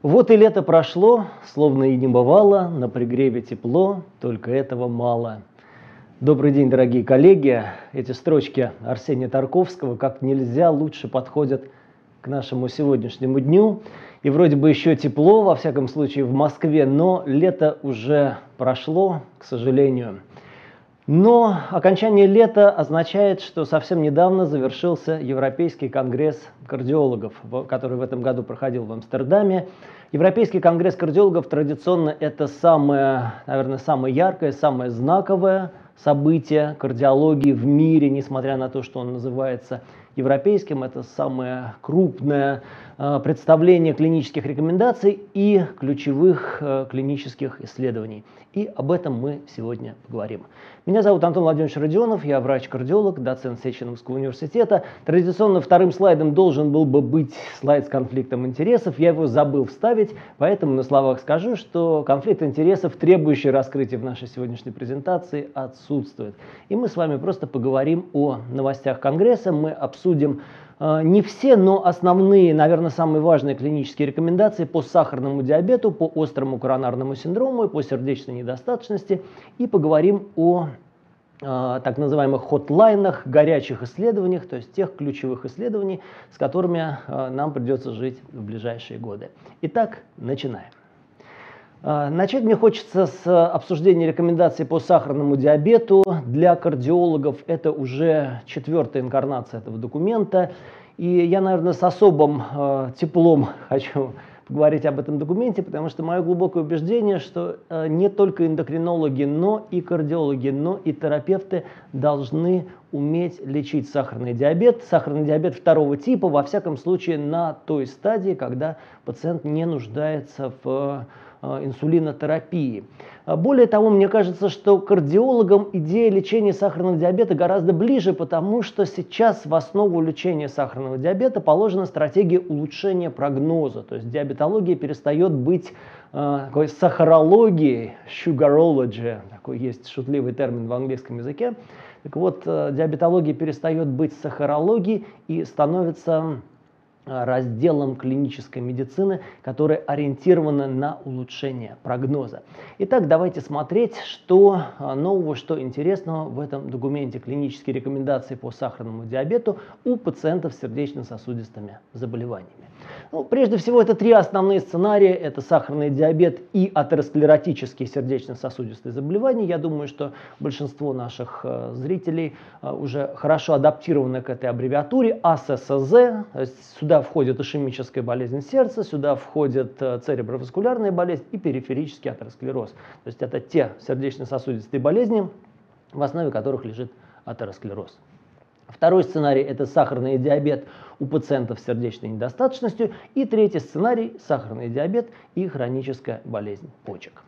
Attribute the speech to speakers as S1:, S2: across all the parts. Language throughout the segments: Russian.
S1: Вот и лето прошло, словно и не бывало, на пригреве тепло, только этого мало. Добрый день, дорогие коллеги. Эти строчки Арсения Тарковского как нельзя лучше подходят к нашему сегодняшнему дню. И вроде бы еще тепло, во всяком случае, в Москве, но лето уже прошло, к сожалению. Но окончание лета означает, что совсем недавно завершился Европейский конгресс кардиологов, который в этом году проходил в Амстердаме. Европейский конгресс кардиологов традиционно это самое, наверное, самое яркое, самое знаковое событие кардиологии в мире, несмотря на то, что он называется европейским. Это самое крупное представление клинических рекомендаций и ключевых клинических исследований. И об этом мы сегодня поговорим. Меня зовут Антон Владимирович Родионов, я врач-кардиолог, доцент Сеченовского университета. Традиционно вторым слайдом должен был бы быть слайд с конфликтом интересов. Я его забыл вставить, поэтому на словах скажу, что конфликт интересов, требующий раскрытия в нашей сегодняшней презентации, отсутствует. И мы с вами просто поговорим о новостях Конгресса, мы обсудим не все, но основные, наверное, самые важные клинические рекомендации по сахарному диабету, по острому коронарному синдрому и по сердечной недостаточности. И поговорим о так называемых хотлайнах, горячих исследованиях, то есть тех ключевых исследований, с которыми нам придется жить в ближайшие годы. Итак, начинаем. Начать мне хочется с обсуждения рекомендаций по сахарному диабету. Для кардиологов это уже четвертая инкарнация этого документа. И я, наверное, с особым теплом хочу поговорить об этом документе, потому что мое глубокое убеждение, что не только эндокринологи, но и кардиологи, но и терапевты должны уметь лечить сахарный диабет. Сахарный диабет второго типа, во всяком случае, на той стадии, когда пациент не нуждается в инсулинотерапии. Более того, мне кажется, что кардиологам идея лечения сахарного диабета гораздо ближе, потому что сейчас в основу лечения сахарного диабета положена стратегия улучшения прогноза. То есть диабетология перестает быть такой сахарологией, sugarology, такой есть шутливый термин в английском языке. Так вот, диабетология перестает быть сахарологией и становится разделом клинической медицины, которая ориентирована на улучшение прогноза. Итак, давайте смотреть, что нового, что интересного в этом документе клинические рекомендации по сахарному диабету у пациентов с сердечно-сосудистыми заболеваниями. Ну, прежде всего, это три основные сценария. Это сахарный диабет и атеросклеротические сердечно-сосудистые заболевания. Я думаю, что большинство наших зрителей уже хорошо адаптированы к этой аббревиатуре. АССЗ, то есть сюда входит ишемическая болезнь сердца, сюда входит цереброваскулярная болезнь и периферический атеросклероз. То есть это те сердечно-сосудистые болезни, в основе которых лежит атеросклероз. Второй сценарий – это сахарный диабет у пациентов с сердечной недостаточностью. И третий сценарий – сахарный диабет и хроническая болезнь почек.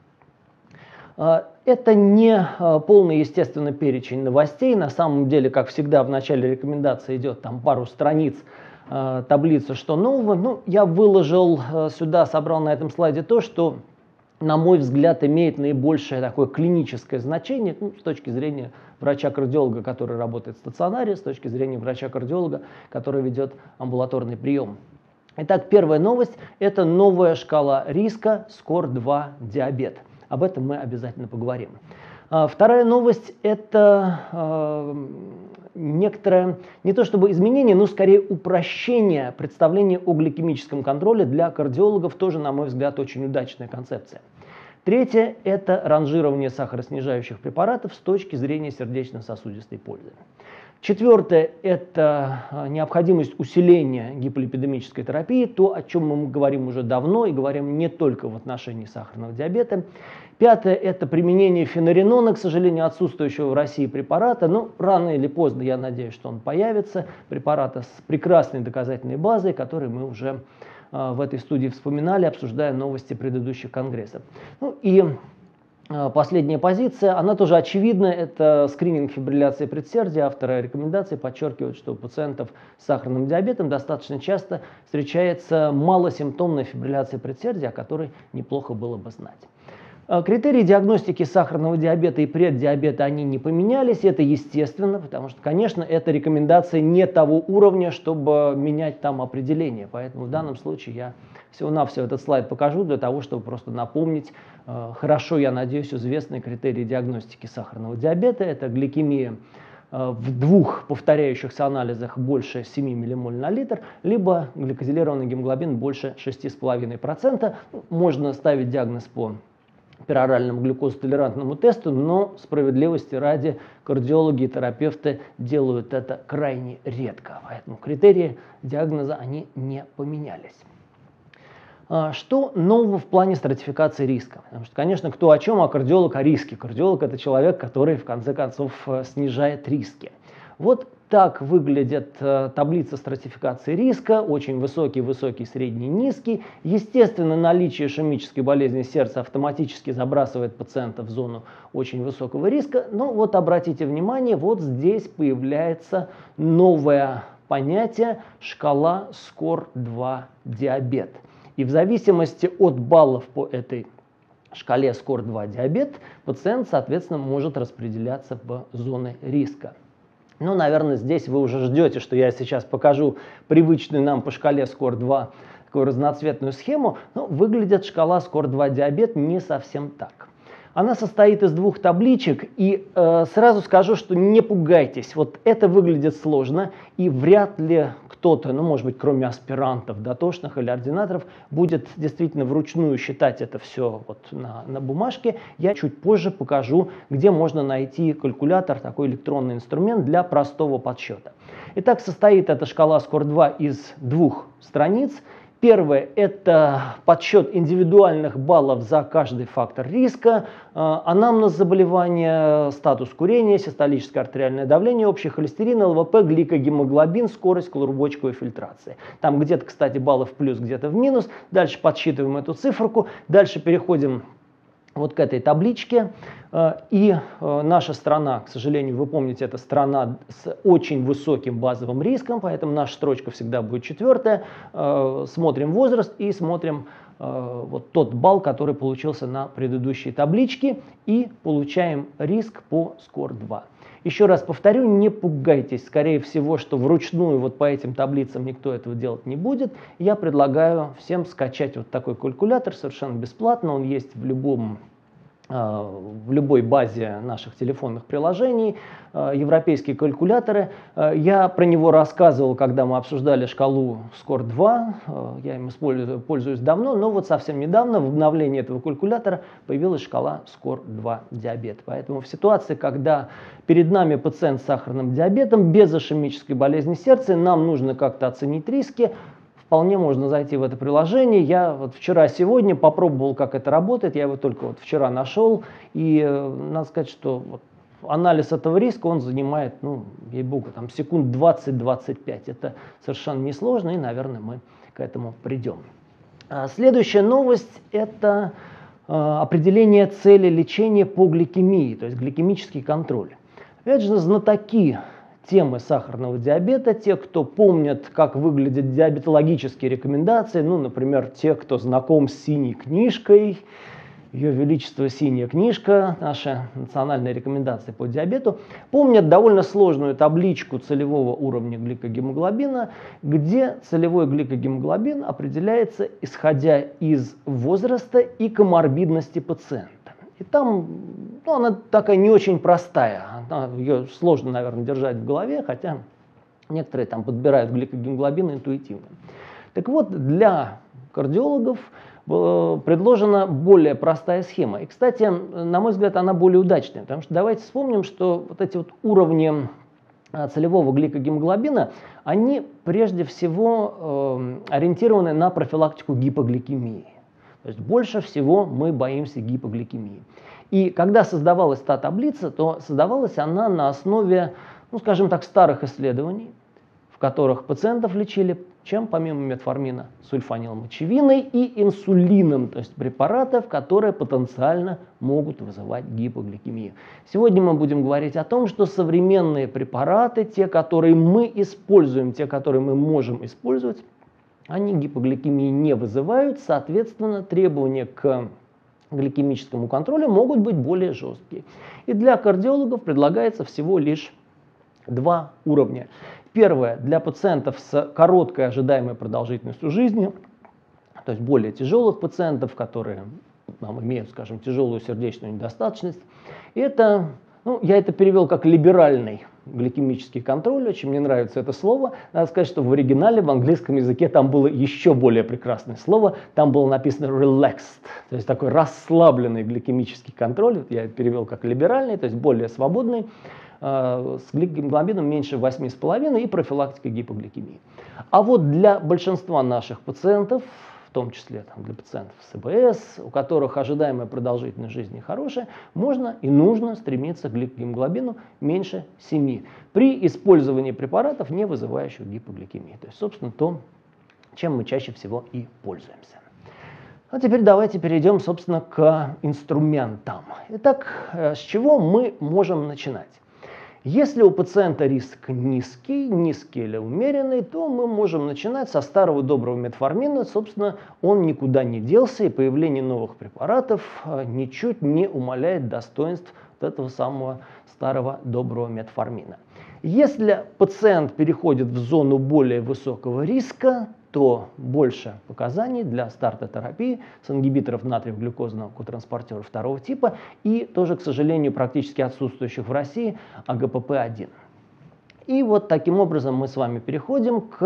S1: Это не полный, естественно, перечень новостей. На самом деле, как всегда, в начале рекомендации идет там пару страниц, таблица, что нового. Ну, я выложил сюда, собрал на этом слайде то, что, на мой взгляд, имеет наибольшее такое клиническое значение с точки зрения врача-кардиолога, который работает в стационаре, с точки зрения врача-кардиолога, который ведет амбулаторный прием. Итак, первая новость – это новая шкала риска SCORE-2 диабет. Об этом мы обязательно поговорим. Вторая новость – это некоторое, не то чтобы изменение, но скорее упрощение представления о гликемическом контроле для кардиологов, тоже, на мой взгляд, очень удачная концепция. Третье – это ранжирование сахароснижающих препаратов с точки зрения сердечно-сосудистой пользы. Четвертое – это необходимость усиления гиполипидемической терапии, то, о чем мы говорим уже давно и говорим не только в отношении сахарного диабета. Пятое – это применение феноринона, к сожалению, отсутствующего в России препарата, но рано или поздно, я надеюсь, что он появится, препарата с прекрасной доказательной базой, который мы уже в этой студии вспоминали, обсуждая новости предыдущих конгрессов. Ну и последняя позиция, она тоже очевидна, это скрининг фибрилляции предсердия. Авторы рекомендаций подчеркивают, что у пациентов с сахарным диабетом достаточно часто встречается малосимптомная фибрилляция предсердия, о которой неплохо было бы знать. Критерии диагностики сахарного диабета и преддиабета, они не поменялись, это естественно, потому что, конечно, это рекомендация не того уровня, чтобы менять там определение. Поэтому в данном случае я всего-навсего этот слайд покажу для того, чтобы просто напомнить хорошо, я надеюсь, известные критерии диагностики сахарного диабета. Это гликемия в двух повторяющихся анализах больше 7 ммоль на литр, либо гликозилированный гемоглобин больше 6,5%. Можно ставить диагноз по пероральному глюкозотолерантному тесту, но справедливости ради кардиологи и терапевты делают это крайне редко. Поэтому критерии диагноза они не поменялись. Что нового в плане стратификации риска? Потому что, конечно, кто о чем, а кардиолог о риске. Кардиолог – это человек, который, в конце концов, снижает риски. Вот так выглядит таблица стратификации риска. Очень высокий, высокий, средний, низкий. Естественно, наличие ишемической болезни сердца автоматически забрасывает пациента в зону очень высокого риска. Но вот обратите внимание, вот здесь появляется новое понятие – шкала SCORE-2 диабет. И в зависимости от баллов по этой шкале SCORE-2 диабет, пациент, соответственно, может распределяться в зоны риска. Ну, наверное, здесь вы уже ждете, что я сейчас покажу привычную нам по шкале SCORE-2 такую разноцветную схему. Но выглядит шкала SCORE-2 диабет не совсем так. Она состоит из двух табличек, и сразу скажу, что не пугайтесь. Вот это выглядит сложно, и вряд ли кто-то, ну, может быть, кроме аспирантов, дотошных или ординаторов, будет действительно вручную считать это все вот на бумажке. Я чуть позже покажу, где можно найти калькулятор, такой электронный инструмент для простого подсчета. Итак, состоит эта шкала SCORE-2 из двух страниц. Первое – это подсчет индивидуальных баллов за каждый фактор риска, анамнез заболевания, статус курения, систолическое артериальное давление, общий холестерин, ЛВП, гликогемоглобин, скорость колурбочковой фильтрации. Там где-то, кстати, баллов в плюс, где-то в минус. Дальше подсчитываем эту циферку. Дальше переходим вот к этой табличке. И наша страна, к сожалению, вы помните, это страна с очень высоким базовым риском, поэтому наша строчка всегда будет 4. Смотрим возраст и смотрим вот тот балл, который получился на предыдущей табличке, и получаем риск по SCORE-2. Еще раз повторю, не пугайтесь, скорее всего, что вручную вот по этим таблицам никто этого делать не будет. Я предлагаю всем скачать вот такой калькулятор совершенно бесплатно, он есть в любой базе наших телефонных приложений, европейские калькуляторы. Я про него рассказывал, когда мы обсуждали шкалу SCORE-2, я им пользуюсь давно, но вот совсем недавно в обновлении этого калькулятора появилась шкала SCORE-2 диабет. Поэтому в ситуации, когда перед нами пациент с сахарным диабетом без ишемической болезни сердца, нам нужно как-то оценить риски, вполне можно зайти в это приложение. Я вот вчера-сегодня попробовал, как это работает. Я его только вот вчера нашел. И надо сказать, что вот анализ этого риска, он занимает, ну, ей-богу, там секунд 20-25. Это совершенно несложно, и, наверное, мы к этому придем. Следующая новость – это определение цели лечения по гликемии, то есть гликемический контроль. Опять же, знатоки темы сахарного диабета, те, кто помнят, как выглядят диабетологические рекомендации, ну, например, те, кто знаком с синей книжкой, Ее Величество синяя книжка, наши национальные рекомендации по диабету, помнят довольно сложную табличку целевого уровня гликогемоглобина, где целевой гликогемоглобин определяется исходя из возраста и коморбидности пациента. И там, ну, она такая не очень простая, ее сложно, наверное, держать в голове, хотя некоторые там подбирают гликогемоглобин интуитивно. Так вот, для кардиологов предложена более простая схема. И, кстати, на мой взгляд, она более удачная, потому что давайте вспомним, что вот эти вот уровни целевого гликогемоглобина, они прежде всего ориентированы на профилактику гипогликемии. То есть больше всего мы боимся гипогликемии. И когда создавалась та таблица, то создавалась она на основе, ну, скажем так, старых исследований, в которых пациентов лечили чем помимо метформина? Сульфанилмочевиной и инсулином, то есть препаратов, которые потенциально могут вызывать гипогликемию. Сегодня мы будем говорить о том, что современные препараты, те, которые мы используем, те, которые мы можем использовать, они гипогликемии не вызывают, соответственно, требования к гликемическому контролю могут быть более жесткие. И для кардиологов предлагается всего лишь два уровня. Первое, для пациентов с короткой ожидаемой продолжительностью жизни, то есть более тяжелых пациентов, которые имеют, скажем, тяжелую сердечную недостаточность. И это, я это перевел как либеральный гликемический контроль, очень мне нравится это слово. Надо сказать, что в оригинале, в английском языке, там было еще более прекрасное слово. Там было написано relaxed, то есть такой расслабленный гликемический контроль. Я это перевел как либеральный, то есть более свободный, с гемоглобином меньше 8,5 и профилактикой гипогликемии. А вот для большинства наших пациентов, в том числе для пациентов с ИБС, у которых ожидаемая продолжительность жизни хорошая, можно и нужно стремиться к гемоглобину меньше 7 при использовании препаратов, не вызывающих гипогликемии. То есть, собственно, то, чем мы чаще всего и пользуемся. А теперь давайте перейдем, собственно, к инструментам. Итак, с чего мы можем начинать? Если у пациента риск низкий или умеренный, то мы можем начинать со старого доброго метформина. Собственно, он никуда не делся, и появление новых препаратов ничуть не умаляет достоинств этого самого старого доброго метформина. Если пациент переходит в зону более высокого риска, то больше показаний для старта терапии с ингибиторов натриево-глюкозного котранспортера второго типа и тоже, к сожалению, практически отсутствующих в России АГПП-1. И вот таким образом мы с вами переходим к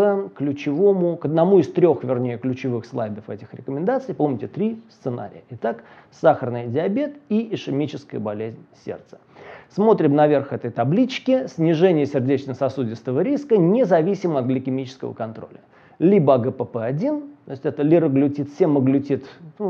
S1: одному из трех, ключевых слайдов этих рекомендаций. Помните, 3 сценария. Итак, сахарный диабет и ишемическая болезнь сердца. Смотрим наверх этой таблички. Снижение сердечно-сосудистого риска независимо от гликемического контроля. Либо АГПП-1, то есть это лираглютид, семаглютид.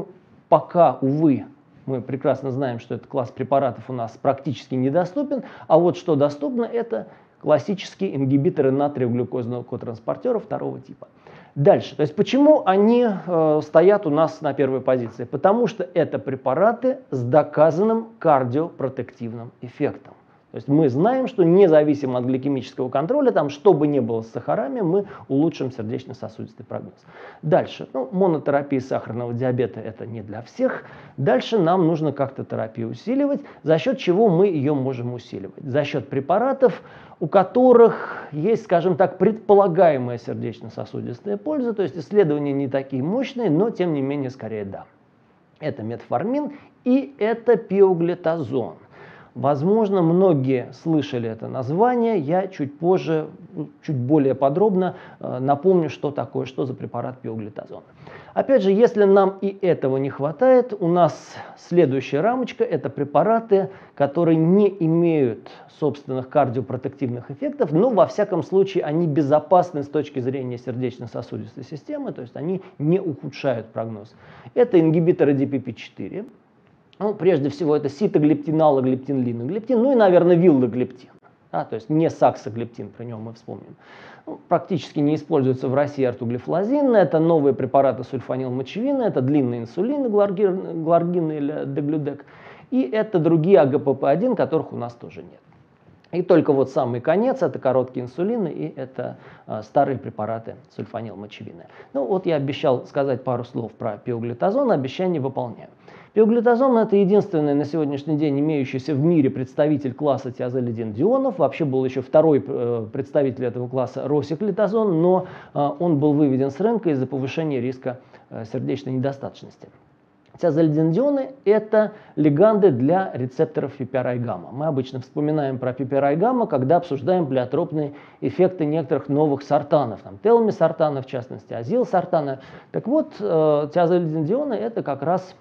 S1: Пока, увы, мы прекрасно знаем, что этот класс препаратов у нас практически недоступен, а вот что доступно, это классические ингибиторы натриево-глюкозного котранспортера второго типа. Дальше, то есть почему они стоят у нас на первой позиции? Потому что это препараты с доказанным кардиопротективным эффектом. То есть мы знаем, что независимо от гликемического контроля, что бы ни было с сахарами, мы улучшим сердечно-сосудистый прогноз. Дальше, монотерапия сахарного диабета это не для всех. Дальше нам нужно как-то терапию усиливать. За счет чего мы ее можем усиливать? За счет препаратов, у которых есть, скажем так, предполагаемая сердечно-сосудистая польза, то есть исследования не такие мощные, но тем не менее скорее да. Это метформин и это пиоглитазон. Возможно, многие слышали это название, я чуть позже, чуть более подробно напомню, что за препарат пиоглитазон. Опять же, если нам и этого не хватает, у нас следующая рамочка – это препараты, которые не имеют собственных кардиопротективных эффектов, но во всяком случае они безопасны с точки зрения сердечно-сосудистой системы, то есть они не ухудшают прогноз. Это ингибиторы DPP-4. Прежде всего, это ситоглептин, аллоглептин, линоглептин, и, наверное, виллоглептин. То есть не саксоглептин, про него мы вспомним. Практически не используется в России ортоглифлозин, это новые препараты сульфанилмочевина, это длинные инсулины, гларгин или деглюдек, и это другие АГПП-1, которых у нас тоже нет. И только вот самый конец – это короткие инсулины и это старые препараты сульфанилмочевины. Я обещал сказать пару слов про пиоглитазон, обещание выполняю. Пиоглитазон – это единственный на сегодняшний день имеющийся в мире представитель класса тиазолидин-дионов. Вообще был еще второй представитель этого класса росиклитазон, но он был выведен с рынка из-за повышения риска сердечной недостаточности. Тиазолидин-дионы – это лиганды для рецепторов PPAR-гамма. Мы обычно вспоминаем про PPAR-гамма, когда обсуждаем плеотропные эффекты некоторых новых сортанов, телмисортана, в частности, азилсортана. Так вот, тиазолидин-дионы – это как раз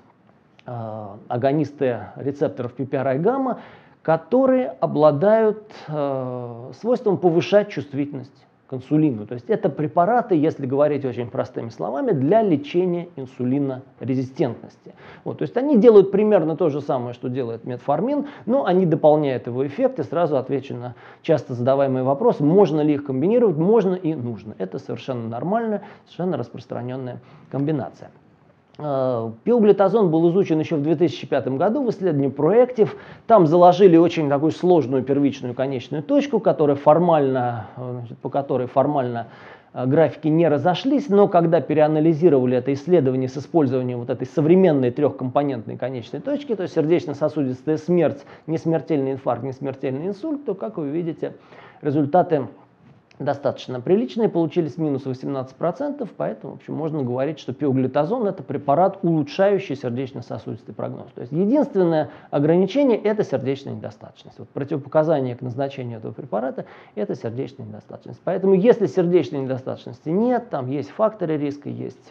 S1: агонисты рецепторов PPAR-гамма, которые обладают свойством повышать чувствительность к инсулину. То есть это препараты, если говорить очень простыми словами, для лечения инсулинорезистентности. То есть они делают примерно то же самое, что делает метформин, но они дополняют его эффект. И сразу отвечу на часто задаваемый вопрос, можно ли их комбинировать, можно и нужно. Это совершенно нормальная, совершенно распространенная комбинация. Пиоглитазон был изучен еще в 2005 году в исследовании проектив. Там заложили очень такую сложную первичную конечную точку, по которой формально графики не разошлись, но когда переанализировали это исследование с использованием вот этой современной трехкомпонентной конечной точки, то есть сердечно-сосудистая смерть, не смертельный инфаркт, не смертельный инсульт, то, как вы видите, результаты достаточно приличные, получились минус 18%, поэтому в общем, можно говорить, что пиоглютазон – это препарат, улучшающий сердечно-сосудистый прогноз. То есть единственное ограничение – это сердечная недостаточность. Вот противопоказание к назначению этого препарата – это сердечная недостаточность. Поэтому если сердечной недостаточности нет, там есть факторы риска, есть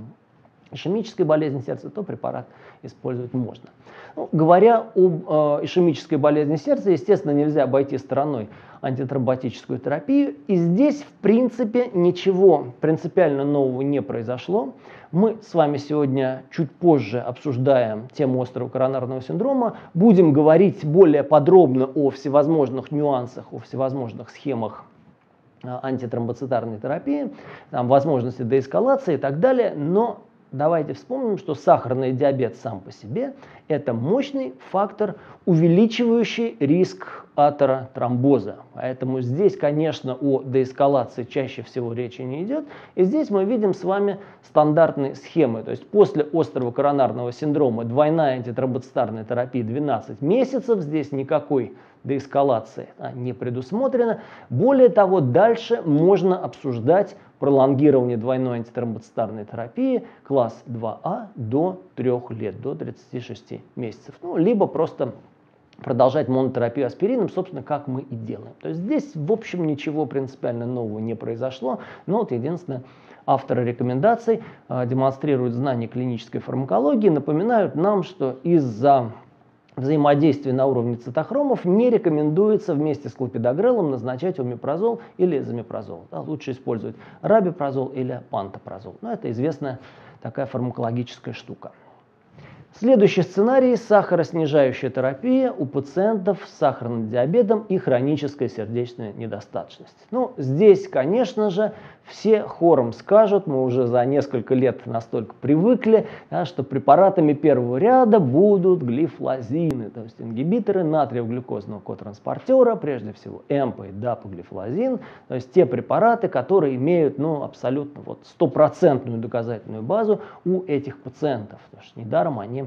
S1: ишемической болезни сердца, то препарат использовать можно. Ну, говоря об ишемической болезни сердца, естественно, нельзя обойти стороной антитромботическую терапию. И здесь, в принципе, ничего принципиально нового не произошло. Мы с вами сегодня чуть позже обсуждаем тему острого коронарного синдрома. Будем говорить более подробно о всевозможных нюансах, о всевозможных схемах антитромбоцитарной терапии, там, возможности деэскалации и так далее. Но давайте вспомним, что сахарный диабет сам по себе – это мощный фактор, увеличивающий риск атеротромбоза. Поэтому здесь, конечно, о деэскалации чаще всего речи не идет. И здесь мы видим с вами стандартные схемы. То есть после острого коронарного синдрома двойная антитромбоцитарная терапия 12 месяцев. Здесь никакой деэскалации не предусмотрено. Более того, дальше можно обсуждать пролонгирование двойной антитромбоцитарной терапии класс 2А до 3 лет, до 36 месяцев. Ну, либо просто продолжать монотерапию аспирином, собственно, как мы и делаем. То есть здесь, в общем, ничего принципиально нового не произошло, но вот единственное, авторы рекомендаций демонстрируют знания клинической фармакологии, напоминают нам, что из-за взаимодействия на уровне цитохромов не рекомендуется вместе с клопидогрелом назначать омепразол или замепразол. Да, лучше использовать рабипрозол или пантопразол. Но это известная такая фармакологическая штука. Следующий сценарий – сахароснижающая терапия у пациентов с сахарным диабетом и хронической сердечной недостаточностью. Ну, здесь, конечно же, все хором скажут, мы уже за несколько лет настолько привыкли, да, что препаратами первого ряда будут глифлозины, то есть ингибиторы натриево-глюкозного котранспортера, прежде всего ЭМПА и дапоглифлозин, то есть те препараты, которые имеют абсолютно стопроцентную доказательную базу у этих пациентов, потому что недаром они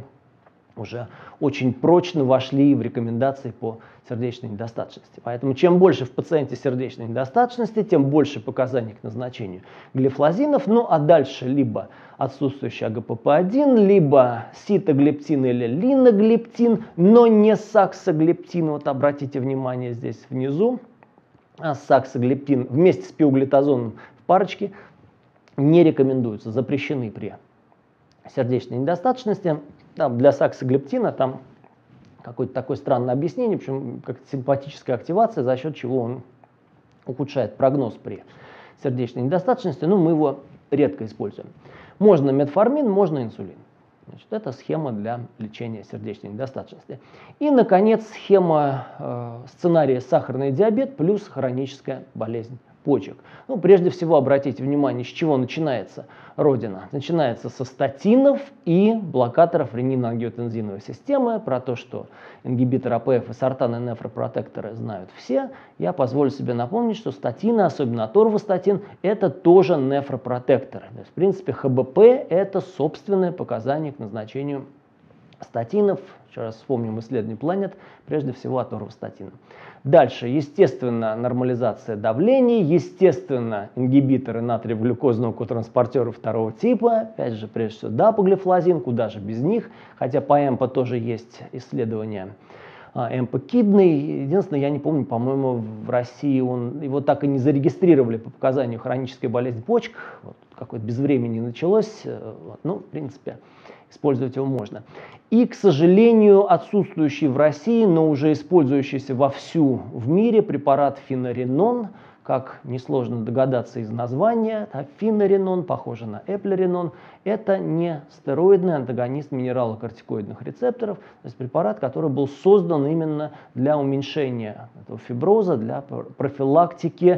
S1: уже очень прочно вошли в рекомендации по сердечной недостаточности. Поэтому чем больше в пациенте сердечной недостаточности, тем больше показаний к назначению глифлозинов. Ну а дальше либо отсутствующий АГПП-1, либо ситоглептин или линоглептин, но не саксоглептин. Вот обратите внимание здесь внизу. Саксоглептин вместе с пиоглютазоном в парочке не рекомендуются, запрещены при сердечной недостаточности. Для саксоглептина там какое-то такое странное объяснение, причем как симпатическая активация, за счет чего он ухудшает прогноз при сердечной недостаточности, но мы его редко используем. Можно метформин, можно инсулин. Значит, это схема для лечения сердечной недостаточности. И, наконец, схема сценария сахарный диабет плюс хроническая болезнь почек. Ну, прежде всего, обратите внимание, с чего начинается родина. Начинается со статинов и блокаторов ренин-ангиотензиновой системы. Про то, что ингибитор АПФ и сортаны нефропротекторы знают все. Я позволю себе напомнить, что статины, особенно аторвастатин, это тоже нефропротекторы. То есть, в принципе, ХБП – это собственное показание к назначению статинов. Еще раз вспомним исследование Planet, прежде всего аторвастатина. Дальше, естественно, нормализация давления, естественно, ингибиторы натриево-глюкозного котранспортера второго типа, опять же, прежде всего, дапоглифлозин, куда же без них, хотя по ЭМПА тоже есть исследования ЭМПА-кидный. Единственное, я не помню, по-моему, в России его так и не зарегистрировали по показанию хронической болезни почек, вот, какое-то безвремение началось, в принципе, использовать его можно. И, к сожалению, отсутствующий в России, но уже использующийся вовсю в мире препарат финаринон, как несложно догадаться из названия, финаринон, похоже на эплеринон, это не стероидный антагонист минералокортикоидных рецепторов, то есть препарат, который был создан именно для уменьшения этого фиброза, для профилактики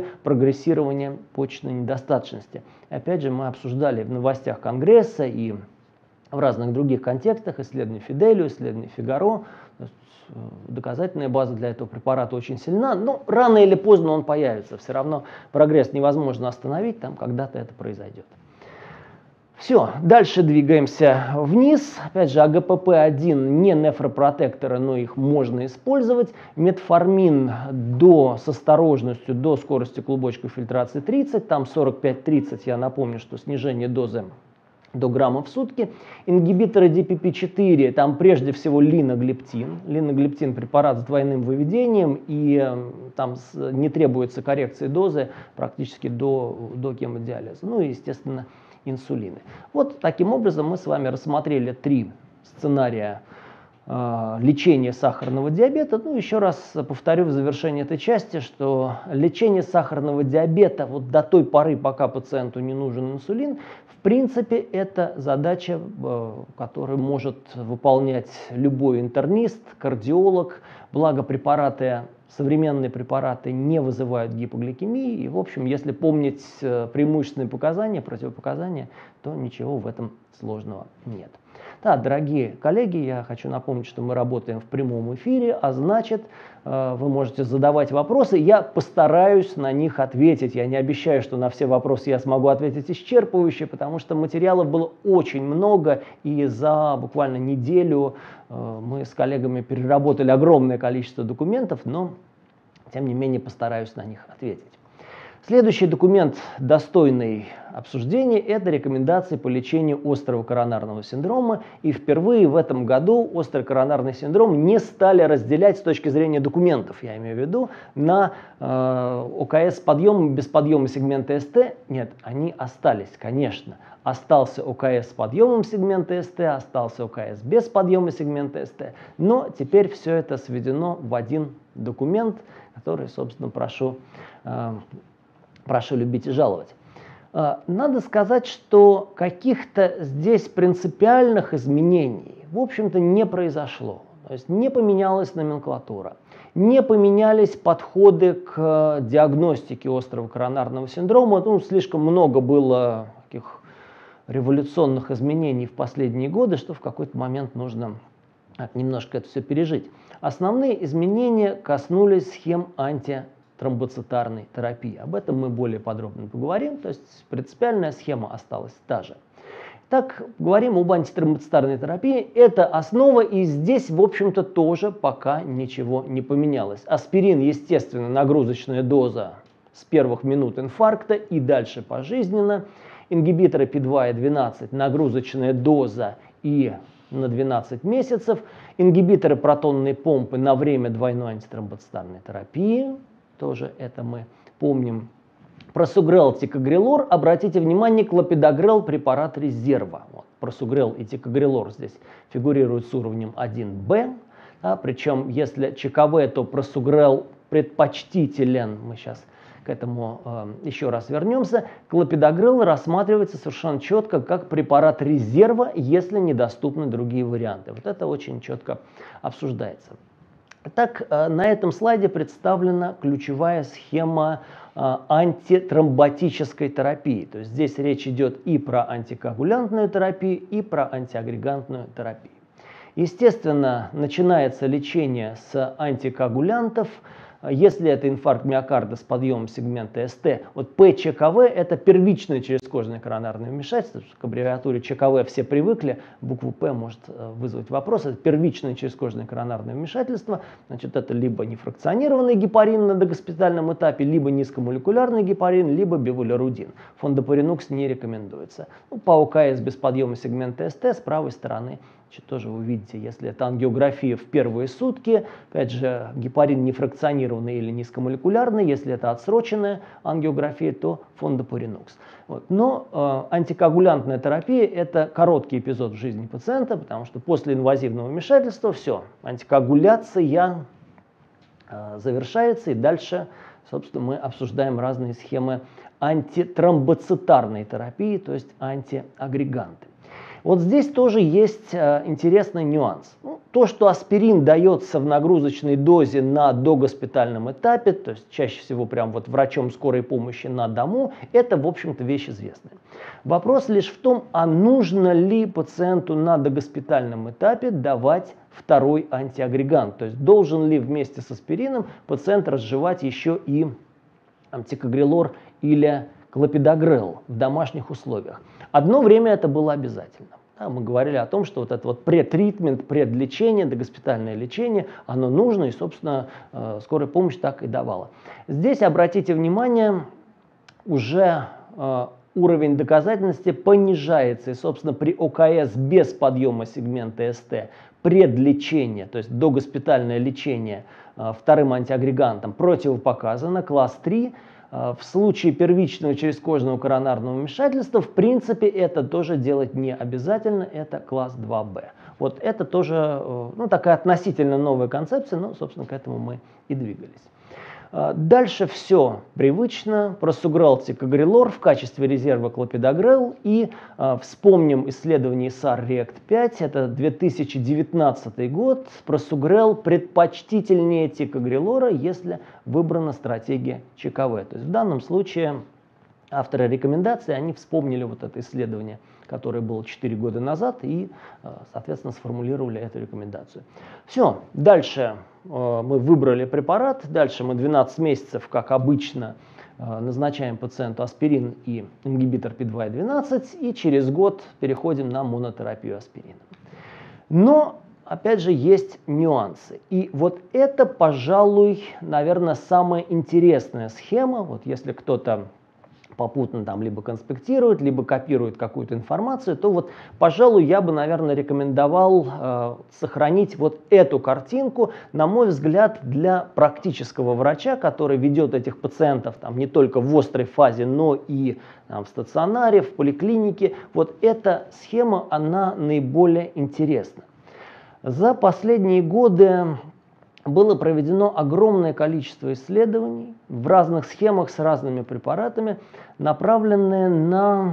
S1: прогрессирования почечной недостаточности. Опять же, мы обсуждали в новостях Конгресса и в разных других контекстах, исследование Фиделио, исследование Фигаро. Доказательная база для этого препарата очень сильна, но рано или поздно он появится. Все равно прогресс невозможно остановить, там когда-то это произойдет. Все, дальше двигаемся вниз. Опять же, АГПП-1 не нефропротекторы, но их можно использовать. Метформин с осторожностью до скорости клубочковой фильтрации 30, там 45-30, я напомню, что снижение дозы до граммов в сутки. Ингибиторы DPP-4, там прежде всего линоглептин. Линоглептин препарат с двойным выведением, и там не требуется коррекции дозы практически до гемодиализа. Ну и, естественно, инсулины. Вот таким образом мы с вами рассмотрели 3 сценария лечения сахарного диабета. Ну, еще раз повторю в завершении этой части, что лечение сахарного диабета вот до той поры, пока пациенту не нужен инсулин, в принципе, это задача, которую может выполнять любой интернист, кардиолог. Благо современные препараты не вызывают гипогликемии. И, в общем, если помнить преимущественные показания, противопоказания, то ничего в этом сложного нет. Да, дорогие коллеги, я хочу напомнить, что мы работаем в прямом эфире, а значит, вы можете задавать вопросы, я постараюсь на них ответить. Я не обещаю, что на все вопросы я смогу ответить исчерпывающе, потому что материалов было очень много, и за буквально неделю мы с коллегами переработали огромное количество документов, но тем не менее постараюсь на них ответить. Следующий документ, достойный обсуждения, это рекомендации по лечению острого коронарного синдрома. И впервые в этом году острый коронарный синдром не стали разделять с точки зрения документов, я имею в виду, на ОКС с подъемом, без подъема сегмента СТ. Нет, они остались, конечно. Остался ОКС с подъемом сегмента СТ, остался ОКС без подъема сегмента СТ. Но теперь все это сведено в один документ, который, собственно, прошу любить и жаловать. Надо сказать, что каких-то здесь принципиальных изменений, в общем-то, не произошло. То есть не поменялась номенклатура, не поменялись подходы к диагностике острого коронарного синдрома. Ну, слишком много было таких революционных изменений в последние годы, что в какой-то момент нужно немножко это все пережить. Основные изменения коснулись схем антитромбоцитарной терапии. Об этом мы более подробно поговорим, то есть принципиальная схема осталась та же. Так, говорим об антитромбоцитарной терапии. Это основа, и здесь, в общем-то, тоже пока ничего не поменялось. Аспирин, естественно, нагрузочная доза с первых минут инфаркта и дальше пожизненно. Ингибиторы P2 и 12, нагрузочная доза и на 12 месяцев. Ингибиторы протонной помпы на время двойной антитромбоцитарной терапии. Тоже это мы помним. Просугрел, тикогрелор. Обратите внимание, клопидогрел препарат резерва. Вот, просугрел и тикогрелор здесь фигурируют с уровнем 1Б. Да, причем, если ЧКВ, то просугрел предпочтителен. Мы сейчас к этому еще раз вернемся. Клопидогрел рассматривается совершенно четко как препарат резерва, если недоступны другие варианты. Вот это очень четко обсуждается. Так, на этом слайде представлена ключевая схема антитромботической терапии. То есть здесь речь идет и про антикоагулянтную терапию, и про антиагрегантную терапию. Естественно, начинается лечение с антикоагулянтов. Если это инфаркт миокарда с подъемом сегмента СТ, вот ПЧКВ – это первичное черезкожное коронарное вмешательство. К аббревиатуре ЧКВ все привыкли, букву П может вызвать вопрос. Это первичное черезкожное коронарное вмешательство. Значит, это либо нефракционированный гепарин на догоспитальном этапе, либо низкомолекулярный гепарин, либо биволерудин. Фондопаринукс не рекомендуется. Ну, по ОКС без подъема сегмента СТ с правой стороны тоже вы увидите, если это ангиография в первые сутки, опять же, гепарин нефракционированный или низкомолекулярный, если это отсроченная ангиография, то фондопаринукс. Вот. Но антикоагулянтная терапия – это короткий эпизод в жизни пациента, потому что после инвазивного вмешательства все, антикоагуляция завершается, и дальше, собственно, мы обсуждаем разные схемы антитромбоцитарной терапии, то есть антиагреганты. Вот здесь тоже есть интересный нюанс. Ну, то, что аспирин дается в нагрузочной дозе на догоспитальном этапе, то есть чаще всего прям вот врачом скорой помощи на дому, это, в общем-то, вещь известная. Вопрос лишь в том, а нужно ли пациенту на догоспитальном этапе давать второй антиагрегант, то есть должен ли вместе с аспирином пациент разжевать еще и тикогрелор или клопидогрел в домашних условиях. Одно время это было обязательно. Да, мы говорили о том, что вот это вот предритмент, предлечение, догоспитальное лечение, оно нужно, и, собственно, скорая помощь так и давала. Здесь, обратите внимание, уже уровень доказательности понижается, и, собственно, при ОКС без подъема сегмента СТ предлечение, то есть догоспитальное лечение вторым антиагрегантом противопоказано, класс 3. В случае первичного черезкожного коронарного вмешательства, в принципе, это тоже делать не обязательно, это класс 2Б. Вот это тоже такая относительно новая концепция, но, собственно, к этому мы и двигались. Дальше все привычно. Просугрел тикогрелор в качестве резерва клопидогрел. И вспомним исследование SAR-REACT-5, это 2019 год. Просугрел предпочтительнее тикогрелора, если выбрана стратегия ЧКВ. То есть в данном случае авторы рекомендаций, они вспомнили вот это исследование, которое было 4 года назад, и, соответственно, сформулировали эту рекомендацию. Все, дальше мы выбрали препарат, дальше мы 12 месяцев, как обычно, назначаем пациенту аспирин и ингибитор P2Y12, и через год переходим на монотерапию аспирином. Но, опять же, есть нюансы. И вот это, пожалуй, наверное, самая интересная схема. Вот если кто-то попутно там либо конспектирует, либо копирует какую-то информацию, то вот, пожалуй, я бы, наверное, рекомендовал сохранить вот эту картинку, на мой взгляд, для практического врача, который ведет этих пациентов там не только в острой фазе, но и там, в стационаре, в поликлинике. Вот эта схема, она наиболее интересна. За последние годы было проведено огромное количество исследований в разных схемах с разными препаратами, направленные на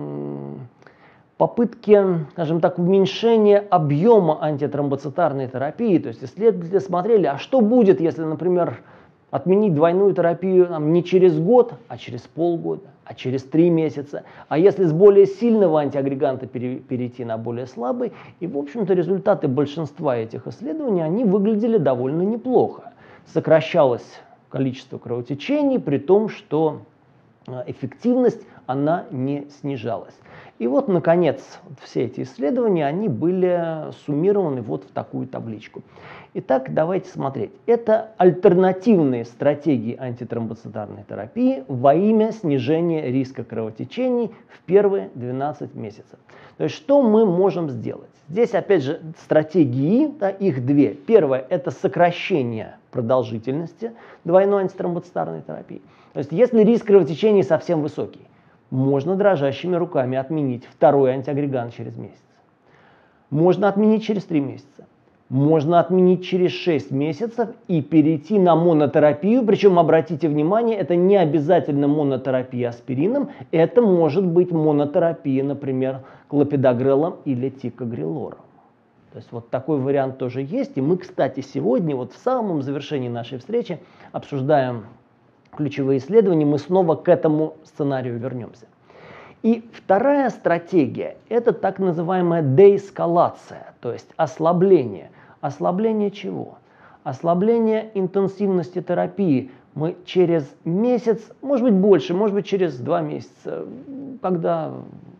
S1: попытки, скажем так, уменьшения объема антитромбоцитарной терапии. То есть исследователи смотрели, а что будет, если, например, отменить двойную терапию не через год, а через полгода, а через 3 месяца. А если с более сильного антиагреганта перейти на более слабый. И, в общем-то, результаты большинства этих исследований, они выглядели довольно неплохо. Сокращалось количество кровотечений, при том, что эффективность, она не снижалась. И вот, наконец, все эти исследования, они были суммированы вот в такую табличку. Итак, давайте смотреть. Это альтернативные стратегии антитромбоцитарной терапии во имя снижения риска кровотечений в первые 12 месяцев. То есть, что мы можем сделать? Здесь, опять же, стратегии, да, их две. Первое – это сокращение продолжительности двойной антитромбоцитарной терапии. То есть, если риск кровотечений совсем высокий, можно дрожащими руками отменить второй антиагрегант через месяц. Можно отменить через 3 месяца. Можно отменить через 6 месяцев и перейти на монотерапию. Причем, обратите внимание, это не обязательно монотерапия аспирином. Это может быть монотерапия, например, клопидогрелом или тикогрелором. То есть вот такой вариант тоже есть. И мы, кстати, сегодня, вот в самом завершении нашей встречи, обсуждаем ключевые исследования, мы снова к этому сценарию вернемся. И вторая стратегия – это так называемая деэскалация, то есть ослабление. Ослабление чего? Ослабление интенсивности терапии. Мы через месяц, может быть больше, может быть через 2 месяца, когда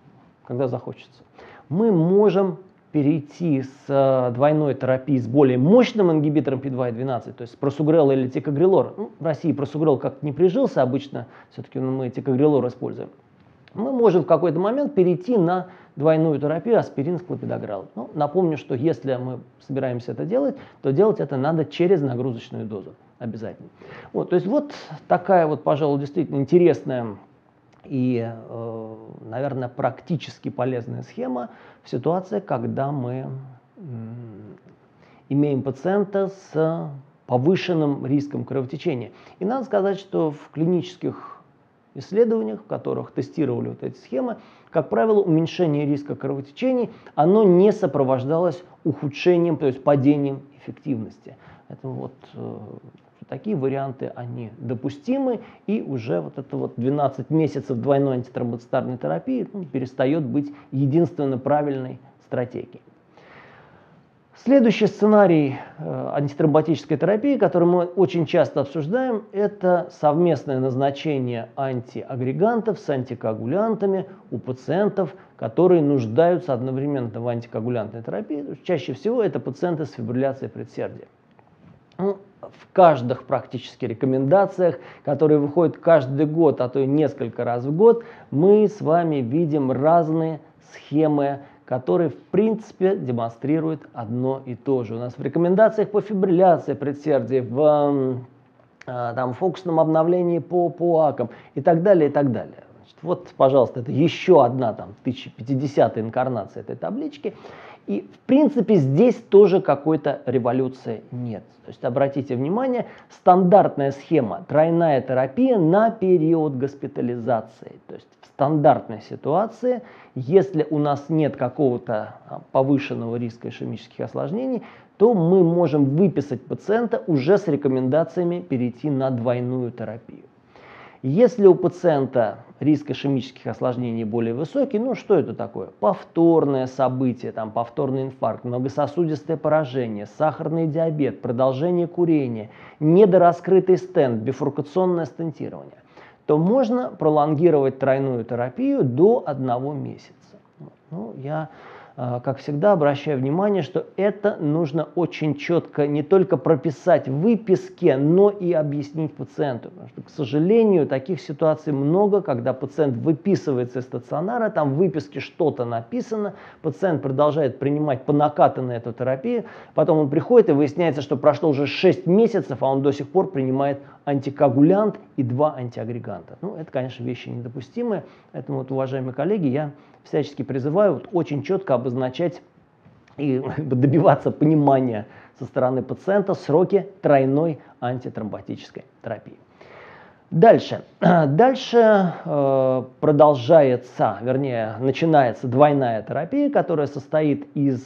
S1: захочется, мы можем перейти с двойной терапии с более мощным ингибитором P2Y12, то есть просугрел или тикогрелор. В России просугрел как-то не прижился, обычно все-таки мы тикогрелор используем. Мы можем в какой-то момент перейти на двойную терапию аспирин с клопидогрелом. Но напомню, что если мы собираемся это делать, то делать это надо через нагрузочную дозу обязательно. Вот, то есть вот такая вот, пожалуй, действительно интересная и, наверное, практически полезная схема в ситуации, когда мы имеем пациента с повышенным риском кровотечения. И надо сказать, что в клинических исследованиях, в которых тестировали вот эти схемы, как правило, уменьшение риска кровотечений, оно не сопровождалось ухудшением, то есть падением эффективности. Поэтому вот такие варианты, они допустимы, и уже вот это вот 12 месяцев двойной антитромбоцитарной терапии перестает быть единственно правильной стратегией. Следующий сценарий антитромботической терапии, который мы очень часто обсуждаем, это совместное назначение антиагрегантов с антикоагулянтами у пациентов, которые нуждаются одновременно в антикоагулянтной терапии. Чаще всего это пациенты с фибрилляцией предсердия. В каждых практически рекомендациях, которые выходят каждый год, а то и несколько раз в год, мы с вами видим разные схемы, которые в принципе демонстрируют одно и то же. У нас в рекомендациях по фибрилляции предсердия, в фокусном обновлении по ПУАКам и так далее, и так далее. Значит, вот, пожалуйста, это еще одна 1050-я инкарнация этой таблички. И, в принципе, здесь тоже какой-то революции нет. То есть, обратите внимание, стандартная схема, тройная терапия на период госпитализации. То есть, в стандартной ситуации, если у нас нет какого-то повышенного риска ишемических осложнений, то мы можем выписать пациента уже с рекомендациями перейти на двойную терапию. Если у пациента риск ишемических осложнений более высокий, что это такое? Повторное событие, повторный инфаркт, многососудистое поражение, сахарный диабет, продолжение курения, недораскрытый стент, бифуркационное стентирование, то можно пролонгировать тройную терапию до 1 месяца. Я, как всегда, обращаю внимание, что это нужно очень четко не только прописать в выписке, но и объяснить пациенту. Потому что, к сожалению, таких ситуаций много, когда пациент выписывается из стационара, там в выписке что-то написано, пациент продолжает принимать по накатанной эту терапию, потом он приходит и выясняется, что прошло уже 6 месяцев, а он до сих пор принимает антикоагулянт и 2 антиагреганта. Это, конечно, вещи недопустимые, поэтому, уважаемые коллеги, я всячески призываю очень четко обозначать и добиваться понимания со стороны пациента сроки тройной антитромботической терапии. Дальше начинается двойная терапия, которая состоит из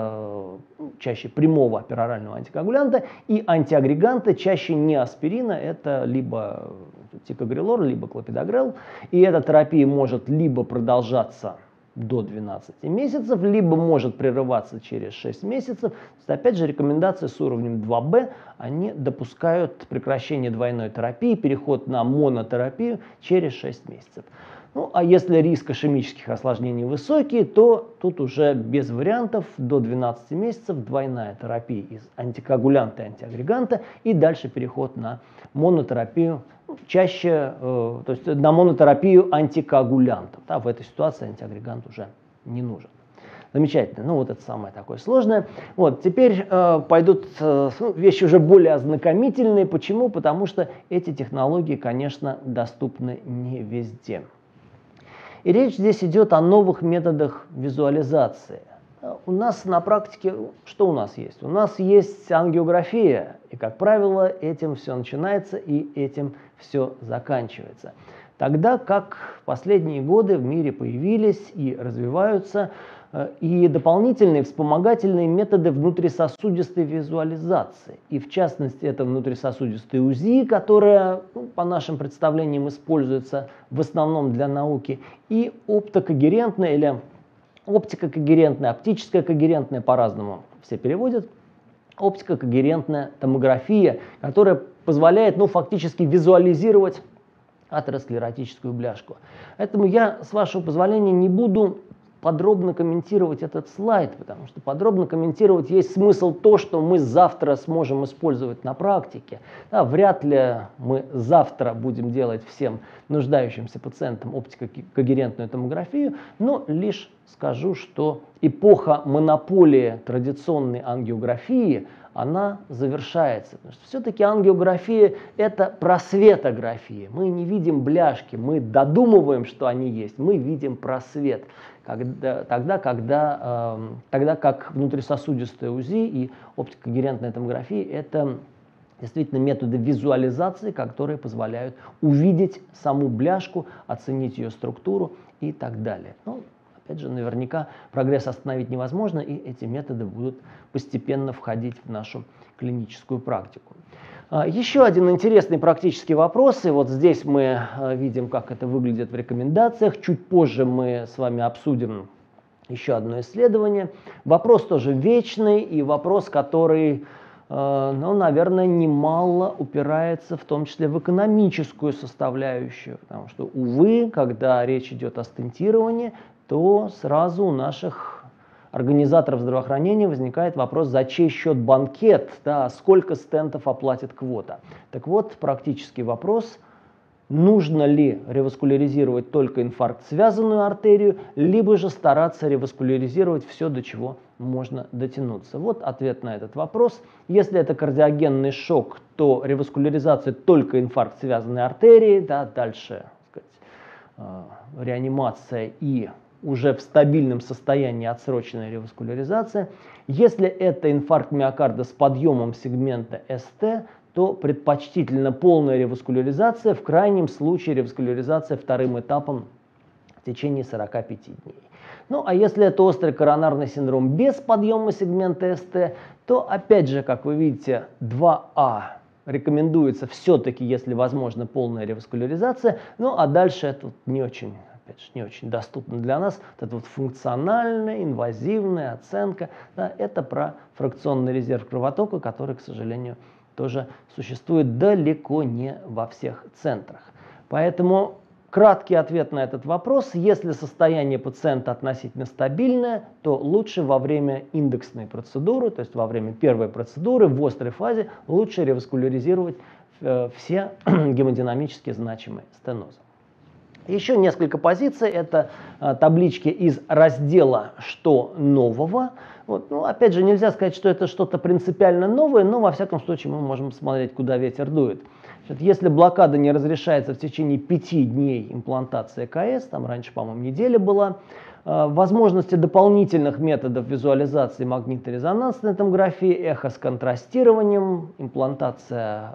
S1: чаще прямого перорального антикоагулянта и антиагреганта, чаще не аспирина, это либо тикогрелор, либо клопидогрел. И эта терапия может либо продолжаться до 12 месяцев, либо может прерываться через 6 месяцев. Опять же, рекомендации с уровнем 2Б, они допускают прекращение двойной терапии, переход на монотерапию через 6 месяцев. А если риск ишемических осложнений высокий, то тут уже без вариантов до 12 месяцев двойная терапия из антикоагулянта и антиагреганта и дальше переход на монотерапию, чаще, то есть на монотерапию антикоагулянтов. В этой ситуации антиагрегант уже не нужен. Замечательно. Вот это самое такое сложное. Теперь пойдут вещи уже более ознакомительные. Почему? Потому что эти технологии, конечно, доступны не везде. И речь здесь идет о новых методах визуализации. У нас на практике, что у нас есть? У нас есть ангиография, и, как правило, этим все начинается и этим все заканчивается. Тогда как в последние годы в мире появились и развиваются и дополнительные вспомогательные методы внутрисосудистой визуализации. И в частности, это внутрисосудистые УЗИ, которая, по нашим представлениям, используется в основном для науки, и оптокогерентная или оптикокогерентная, оптическая когерентная, по-разному все переводят, оптикокогерентная томография, которая позволяет фактически визуализировать атеросклеротическую бляшку. Поэтому я, с вашего позволения, не буду подробно комментировать этот слайд, потому что подробно комментировать есть смысл то, что мы завтра сможем использовать на практике. Вряд ли мы завтра будем делать всем нуждающимся пациентам оптикокогерентную томографию, но лишь скажу, что эпоха монополии традиционной ангиографии, она завершается. Все-таки ангиография – это просветография. Мы не видим бляшки, мы додумываем, что они есть, мы видим просвет. Тогда как внутрисосудистая УЗИ и оптикогерентная томография – это действительно методы визуализации, которые позволяют увидеть саму бляшку, оценить ее структуру и так далее. Ну, опять же, наверняка прогресс остановить невозможно, и эти методы будут постепенно входить в нашу клиническую практику. Еще один интересный практический вопрос, и вот здесь мы видим, как это выглядит в рекомендациях. Чуть позже мы с вами обсудим еще одно исследование. Вопрос тоже вечный, и вопрос, который, ну, наверное, немало упирается в том числе в экономическую составляющую, потому что, увы, когда речь идет о стентировании, то сразу у наших организаторов здравоохранения возникает вопрос, за чей счет банкет, да, сколько стентов оплатит квота. Так вот, практический вопрос: нужно ли реваскуляризировать только инфаркт-связанную артерию, либо же стараться реваскуляризировать все, до чего можно дотянуться. Вот ответ на этот вопрос. Если это кардиогенный шок, то реваскуляризация только инфаркт-связанной артерии, да, дальше, так сказать, реанимация и уже в стабильном состоянии отсроченная реваскуляризация. Если это инфаркт миокарда с подъемом сегмента СТ, то предпочтительно полная реваскуляризация, в крайнем случае реваскуляризация вторым этапом в течение 45 дней. Ну а если это острый коронарный синдром без подъема сегмента СТ, то опять же, как вы видите, 2А рекомендуется все-таки, если возможно, полная реваскуляризация, ну а дальше это не очень, опять же, не очень доступно для нас. Вот эта вот функциональная, инвазивная оценка, да, это про фракционный резерв кровотока, который, к сожалению, тоже существует далеко не во всех центрах. Поэтому краткий ответ на этот вопрос: если состояние пациента относительно стабильное, то лучше во время индексной процедуры, то есть во время первой процедуры в острой фазе, лучше реваскуляризировать все гемодинамически значимые стенозы. Еще несколько позиций. Это таблички из раздела «Что нового?». Вот, ну, опять же, нельзя сказать, что это что-то принципиально новое, но во всяком случае мы можем посмотреть, куда ветер дует. Если блокада не разрешается в течение 5 дней имплантации КС, там раньше, по-моему, неделя была, возможности дополнительных методов визуализации магнитно-резонансной томографии, эхо с контрастированием, имплантация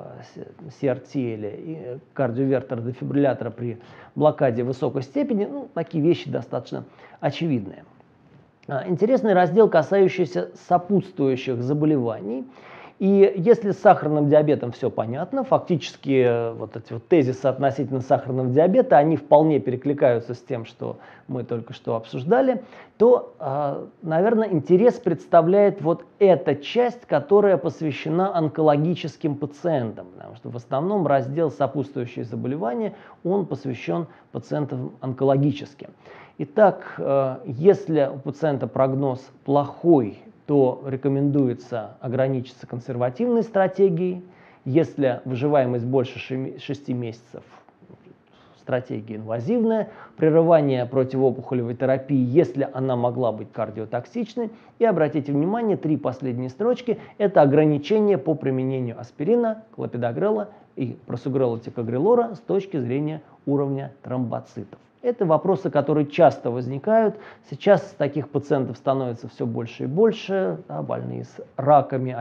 S1: CRT или кардиовертера-дефибриллятора при блокаде высокой степени, ну, такие вещи достаточно очевидные. Интересный раздел, касающийся сопутствующих заболеваний. И если с сахарным диабетом все понятно, фактически вот эти вот тезисы относительно сахарного диабета, они вполне перекликаются с тем, что мы только что обсуждали, то, наверное, интерес представляет вот эта часть, которая посвящена онкологическим пациентам, потому что в основном раздел сопутствующие заболевания, он посвящен пациентам онкологическим. Итак, если у пациента прогноз плохой, то рекомендуется ограничиться консервативной стратегией. Если выживаемость больше 6 месяцев, стратегия инвазивная, прерывание противоопухолевой терапии, если она могла быть кардиотоксичной. И обратите внимание, 3 последние строчки – это ограничения по применению аспирина, клопидогрела и просугрела тикогрелора с точки зрения уровня тромбоцитов. Это вопросы, которые часто возникают. Сейчас таких пациентов становится все больше и больше. Да, больные с раками,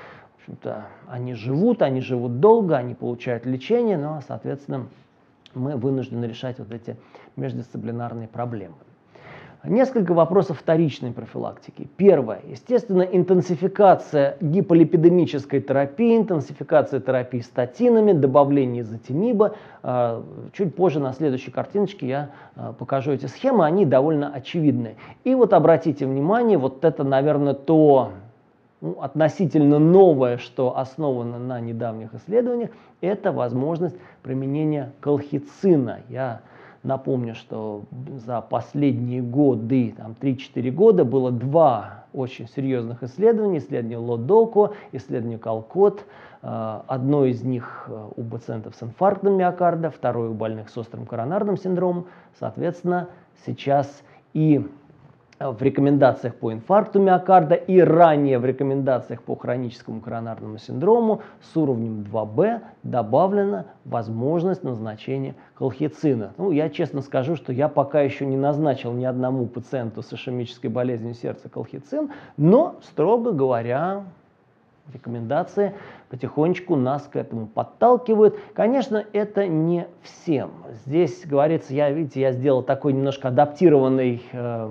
S1: они живут долго, они получают лечение, но, соответственно, мы вынуждены решать вот эти междисциплинарные проблемы. Несколько вопросов вторичной профилактики. Первое. Естественно, интенсификация гиполипидемической терапии, интенсификация терапии статинами, добавление изотимиба. Чуть позже на следующей картиночке я покажу эти схемы, они довольно очевидны. И вот обратите внимание, вот это, наверное, то относительно новое, что основано на недавних исследованиях, это возможность применения колхицина. Я напомню, что за последние годы, 3-4 года, было 2 очень серьезных исследования. Исследование Лодоко, исследование Калкот. Одно из них у пациентов с инфарктом миокарда, второе у больных с острым коронарным синдромом. Соответственно, сейчас и в рекомендациях по инфаркту миокарда, и ранее в рекомендациях по хроническому коронарному синдрому с уровнем 2Б добавлена возможность назначения колхицина. Ну, я честно скажу, что я пока еще не назначил ни одному пациенту с ишемической болезнью сердца колхицин, но, строго говоря, Рекомендации потихонечку нас к этому подталкивают. Конечно, это не всем. Здесь говорится, видите, я сделал такой немножко адаптированный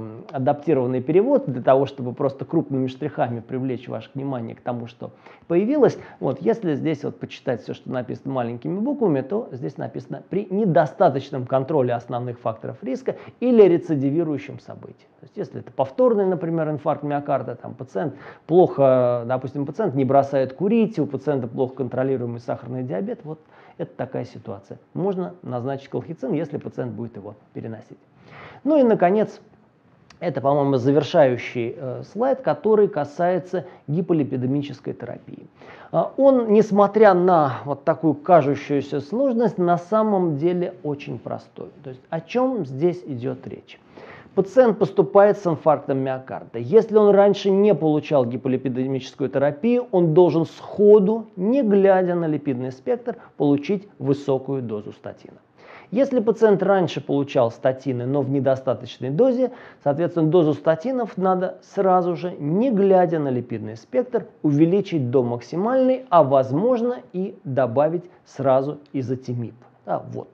S1: перевод для того, чтобы просто крупными штрихами привлечь ваше внимание к тому, что появилось. Вот, если здесь вот почитать все, что написано маленькими буквами, то здесь написано «при недостаточном контроле основных факторов риска или рецидивирующем событии». То есть, если это повторный, например, инфаркт миокарда, там пациент плохо, допустим, пациент не бросает курить, у пациента плохо контролируемый сахарный диабет, вот это такая ситуация. Можно назначить колхицин, если пациент будет его переносить. Ну и, наконец, это, по-моему, завершающий слайд, который касается гиполипидемической терапии. Он, несмотря на вот такую кажущуюся сложность, на самом деле очень простой. То есть о чем здесь идет речь? Пациент поступает с инфарктом миокарда. Если он раньше не получал гиполипидемическую терапию, он должен сходу, не глядя на липидный спектр, получить высокую дозу статина. Если пациент раньше получал статины, но в недостаточной дозе, соответственно, дозу статинов надо сразу же, не глядя на липидный спектр, увеличить до максимальной, а возможно и добавить сразу изотимиб. Вот.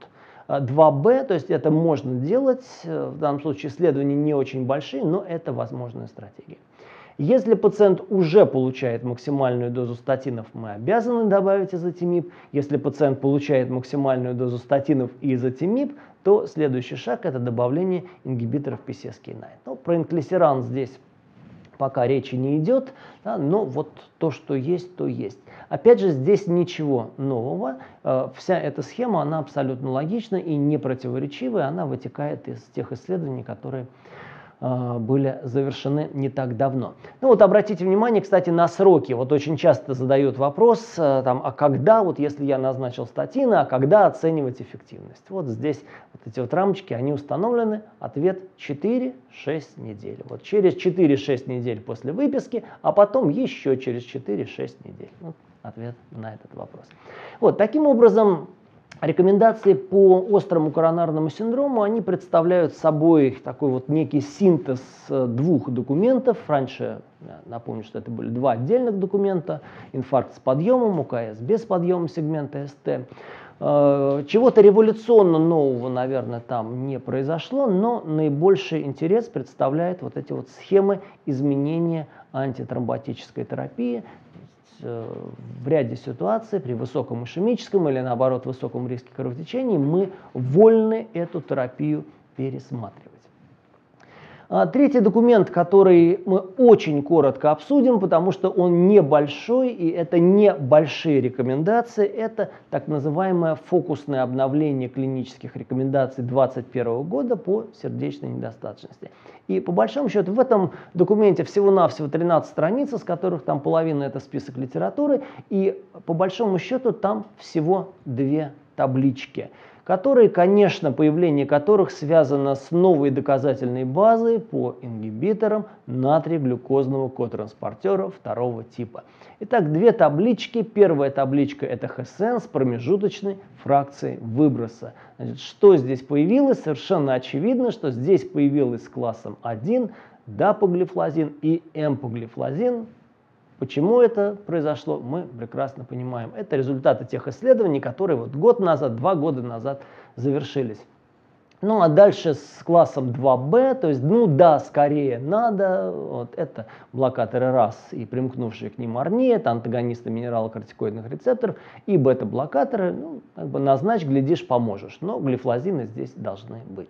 S1: 2Б, то есть это можно делать, в данном случае исследования не очень большие, но это возможная стратегия. Если пациент уже получает максимальную дозу статинов, мы обязаны добавить изотимиб. Если пациент получает максимальную дозу статинов и изотимиб, то следующий шаг – это добавление ингибиторов PCSK9. Ну, про инклисеран здесь пока речи не идет, да, но вот то, что есть, то есть. Опять же, здесь ничего нового. Вся эта схема, она абсолютно логична и не противоречивая. Она вытекает из тех исследований, которые были завершены не так давно. Ну вот обратите внимание, кстати, на сроки. Вот очень часто задают вопрос, а когда, вот если я назначил статины, а когда оценивать эффективность? Вот здесь вот эти вот рамочки, они установлены. Ответ 4-6 недель. Вот через 4-6 недель после выписки, а потом еще через 4-6 недель. Вот ответ на этот вопрос. Вот таким образом, рекомендации по острому коронарному синдрому, они представляют собой такой вот некий синтез двух документов. Раньше, напомню, что это были два отдельных документа. Инфаркт с подъемом, УКС без подъема сегмента СТ. Чего-то революционно нового, наверное, там не произошло, но наибольший интерес представляет вот эти вот схемы изменения антитромботической терапии. В ряде ситуаций при высоком ишемическом или наоборот высоком риске кровотечения мы вольны эту терапию пересматривать. Третий документ, который мы очень коротко обсудим, потому что он небольшой и это небольшие рекомендации, это так называемое фокусное обновление клинических рекомендаций 2021 года по сердечной недостаточности. И по большому счету в этом документе всего-навсего 13 страниц, из которых там половина это список литературы, и по большому счету там всего две таблички, которые, конечно, появление которых связано с новой доказательной базой по ингибиторам натрий-глюкозного котранспортера второго типа. Итак, две таблички. Первая табличка – это ХСН с промежуточной фракцией выброса. Значит, что здесь появилось? Совершенно очевидно, что здесь появилось с классом 1 дапоглифлозин и эмпоглифлозин. Почему это произошло, мы прекрасно понимаем. Это результаты тех исследований, которые вот год назад, 2 года назад завершились. Ну а дальше с классом 2b, то есть, ну да, скорее надо, вот это блокаторы РАС и примкнувшие к ним АРНИ, это антагонисты минералокортикоидных рецепторов, и бета-блокаторы, ну, как бы назначь, глядишь, поможешь, но глифлозины здесь должны быть.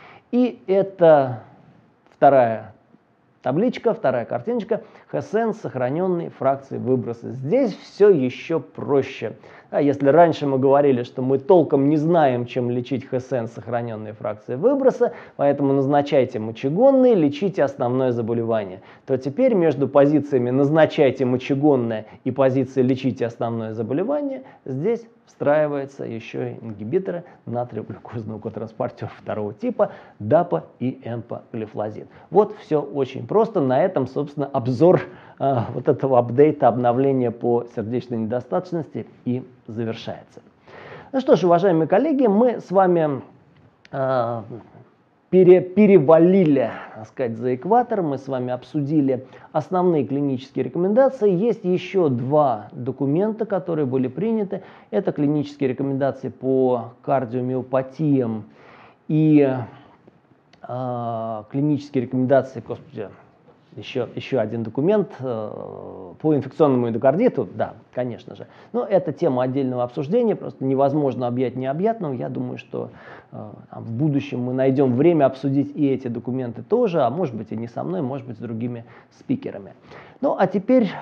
S1: И это вторая табличка, вторая картиночка, ХСН с сохраненной фракцией выброса. Здесь все еще проще. Если раньше мы говорили, что мы толком не знаем, чем лечить ХСН с сохраненной фракцией выброса, поэтому назначайте мочегонные, лечите основное заболевание, то теперь между позициями назначайте мочегонное и позицией лечите основное заболевание здесь встраивается еще и ингибиторы натрий-глюкозного котранспортера второго типа, ДАПА и эмпоглифлозин. Вот все очень просто. На этом, собственно, обзор вот этого апдейта, обновления по сердечной недостаточности и завершается. Ну что ж, уважаемые коллеги, мы с вами перевалили так сказать, за экватор. Мы с вами обсудили основные клинические рекомендации. Есть еще два документа, которые были приняты. Это клинические рекомендации по кардиомиопатиям и клинические рекомендации, господи, еще один документ по инфекционному эндокардиту, да, конечно же. Но это тема отдельного обсуждения, просто невозможно объять необъятного. Я думаю, что в будущем мы найдем время обсудить и эти документы тоже, а может быть и не со мной, может быть с другими спикерами. Ну а теперь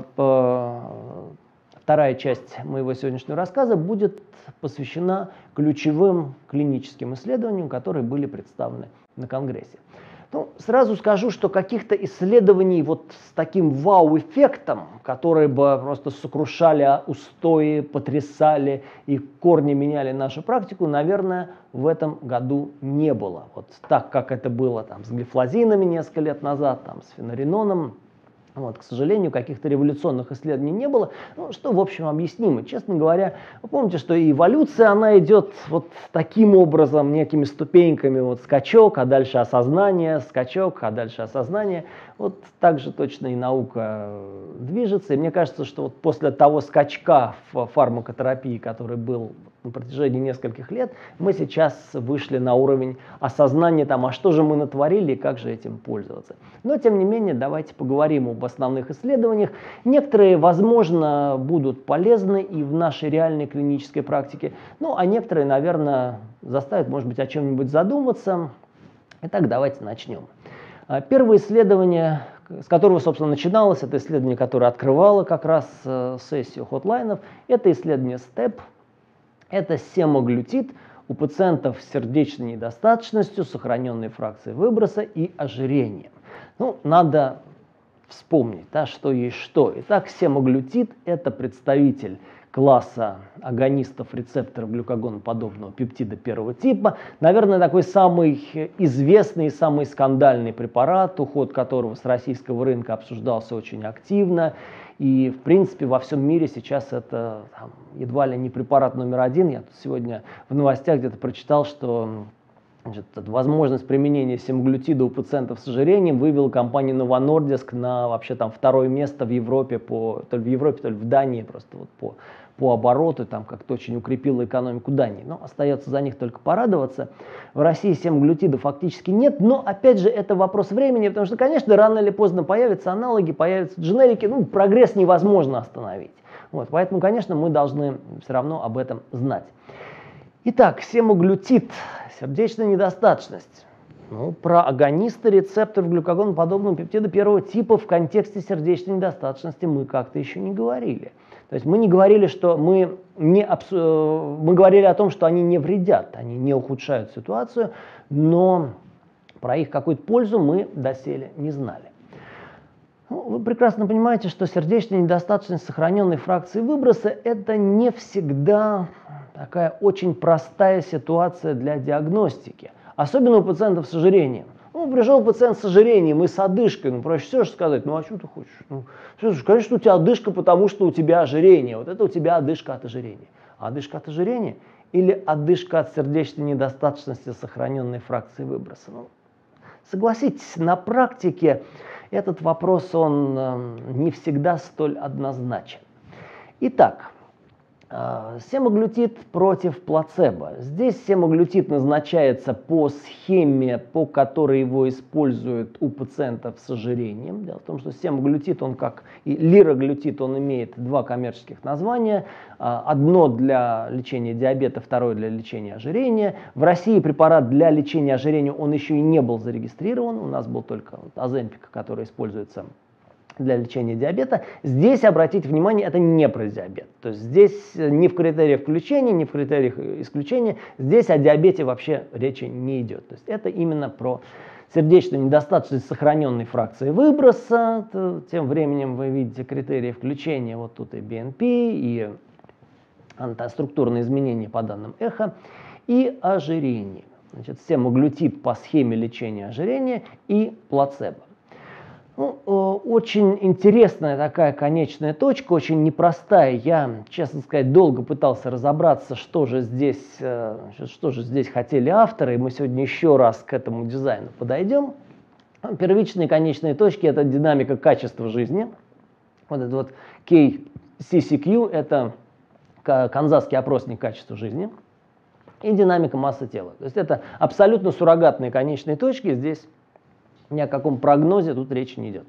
S1: вторая часть моего сегодняшнего рассказа будет посвящена ключевым клиническим исследованиям, которые были представлены на Конгрессе. Ну, сразу скажу, что каких-то исследований вот с таким вау-эффектом, которые бы просто сокрушали устои, потрясали и корни меняли нашу практику, наверное, в этом году не было. Вот так, как это было там, с глифлозинами несколько лет назад, там, с фенориноном. Вот, к сожалению, каких-то революционных исследований не было, ну, что, в общем, объяснимо. Честно говоря, вы помните, что и эволюция, она идет вот таким образом, некими ступеньками, вот скачок, а дальше осознание, скачок, а дальше осознание. Вот так же точно и наука движется. И мне кажется, что вот после того скачка в фармакотерапии, который был на протяжении нескольких лет, мы сейчас вышли на уровень осознания, там, а что же мы натворили и как же этим пользоваться. Но, тем не менее, давайте поговорим об основных исследованиях. Некоторые, возможно, будут полезны и в нашей реальной клинической практике, ну, а некоторые, наверное, заставят, может быть, о чем-нибудь задуматься. Итак, давайте начнем. Первое исследование, с которого, собственно, начиналось, это исследование, которое открывало как раз сессию хотлайнов, это исследование STEP. Это семаглютид у пациентов с сердечной недостаточностью, сохраненной фракцией выброса и ожирением. Ну, надо вспомнить, да, что есть что. Итак, семаглютид – это представитель класса агонистов рецепторов глюкагоноподобного пептида первого типа. Наверное, такой самый известный и самый скандальный препарат, уход которого с российского рынка обсуждался очень активно. И, в принципе, во всем мире сейчас это там, едва ли не препарат номер один. Я тут сегодня в новостях где-то прочитал, что значит, возможность применения семаглютида у пациентов с ожирением вывела компания Novo Nordisk на вообще там второе место в Европе, то ли в Европе, то ли в Дании, просто вот по обороту, там как-то очень укрепила экономику Дании. Но остается за них только порадоваться. В России семаглютида фактически нет, но опять же это вопрос времени, потому что, конечно, рано или поздно появятся аналоги, появятся дженерики, ну, прогресс невозможно остановить. Вот, поэтому, конечно, мы должны все равно об этом знать. Итак, семаглютид, сердечная недостаточность. Ну, про агонисты рецепторов глюкагоноподобного пептида первого типа в контексте сердечной недостаточности мы как-то еще не говорили. То есть мы не говорили, что мы говорили о том, что они не вредят, они не ухудшают ситуацию, но про их какую-то пользу мы доселе не знали. Ну, вы прекрасно понимаете, что сердечная недостаточность сохраненной фракции выброса – это не всегда такая очень простая ситуация для диагностики, особенно у пациентов с ожирением. Ну, пришел пациент с ожирением и с одышкой, ну, проще всего сказать, ну, а что ты хочешь? Ну, конечно, у тебя одышка, потому что у тебя ожирение. Вот это у тебя одышка от ожирения. А одышка от ожирения или одышка от сердечной недостаточности сохраненной фракции выброса? Ну, согласитесь, на практике этот вопрос, он не всегда столь однозначен. Итак, семаглютид против плацебо. Здесь семаглютид назначается по схеме, по которой его используют у пациентов с ожирением. Дело в том, что семаглютид, он как и лираглютид, он имеет два коммерческих названия. Одно для лечения диабета, второе для лечения ожирения. В России препарат для лечения ожирения, он еще и не был зарегистрирован. У нас был только Оземпик, который используется для лечения диабета. Здесь, обратите внимание, это не про диабет. То есть здесь ни в критериях включения, ни в критериях исключения, здесь о диабете вообще речи не идет. То есть это именно про сердечную недостаточность сохраненной фракции выброса. Тем временем вы видите критерии включения, вот тут и BNP, и антиструктурные изменения по данным эхо, и ожирение. Значит, семаглютид по схеме лечения ожирения и плацебо. Ну, очень интересная такая конечная точка, очень непростая. Я, честно сказать, долго пытался разобраться, что же здесь хотели авторы, и мы сегодня еще раз к этому дизайну подойдем. Первичные конечные точки – это динамика качества жизни. Вот этот вот KCCQ – это канзасский опросник качества жизни. И динамика массы тела. То есть это абсолютно суррогатные конечные точки. Здесь ни о каком прогнозе тут речи не идет.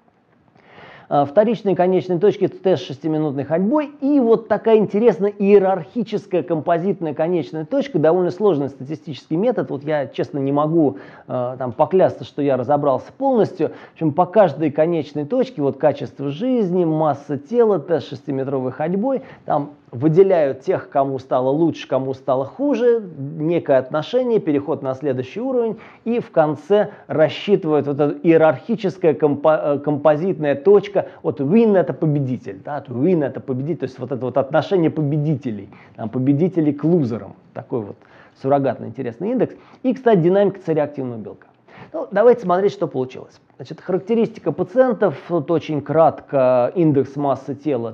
S1: Вторичные конечные точки – это тест с 6-минутной ходьбой. И вот такая интересная иерархическая композитная конечная точка, довольно сложный статистический метод. Вот я, честно, не могу там поклясться, что я разобрался полностью. В общем, по каждой конечной точке, вот качество жизни, масса тела, тест с 6-метровой ходьбой, там выделяют тех, кому стало лучше, кому стало хуже, некое отношение, переход на следующий уровень, и в конце рассчитывают вот эта иерархическая композитная точка. Вот win – это победитель, да, win – это победитель, то есть вот это вот отношение победителей, там, победителей к лузерам, такой вот суррогатный интересный индекс. И, кстати, динамика цереактивного белка. Ну, давайте смотреть, что получилось. Значит, характеристика пациентов, вот очень кратко, индекс массы тела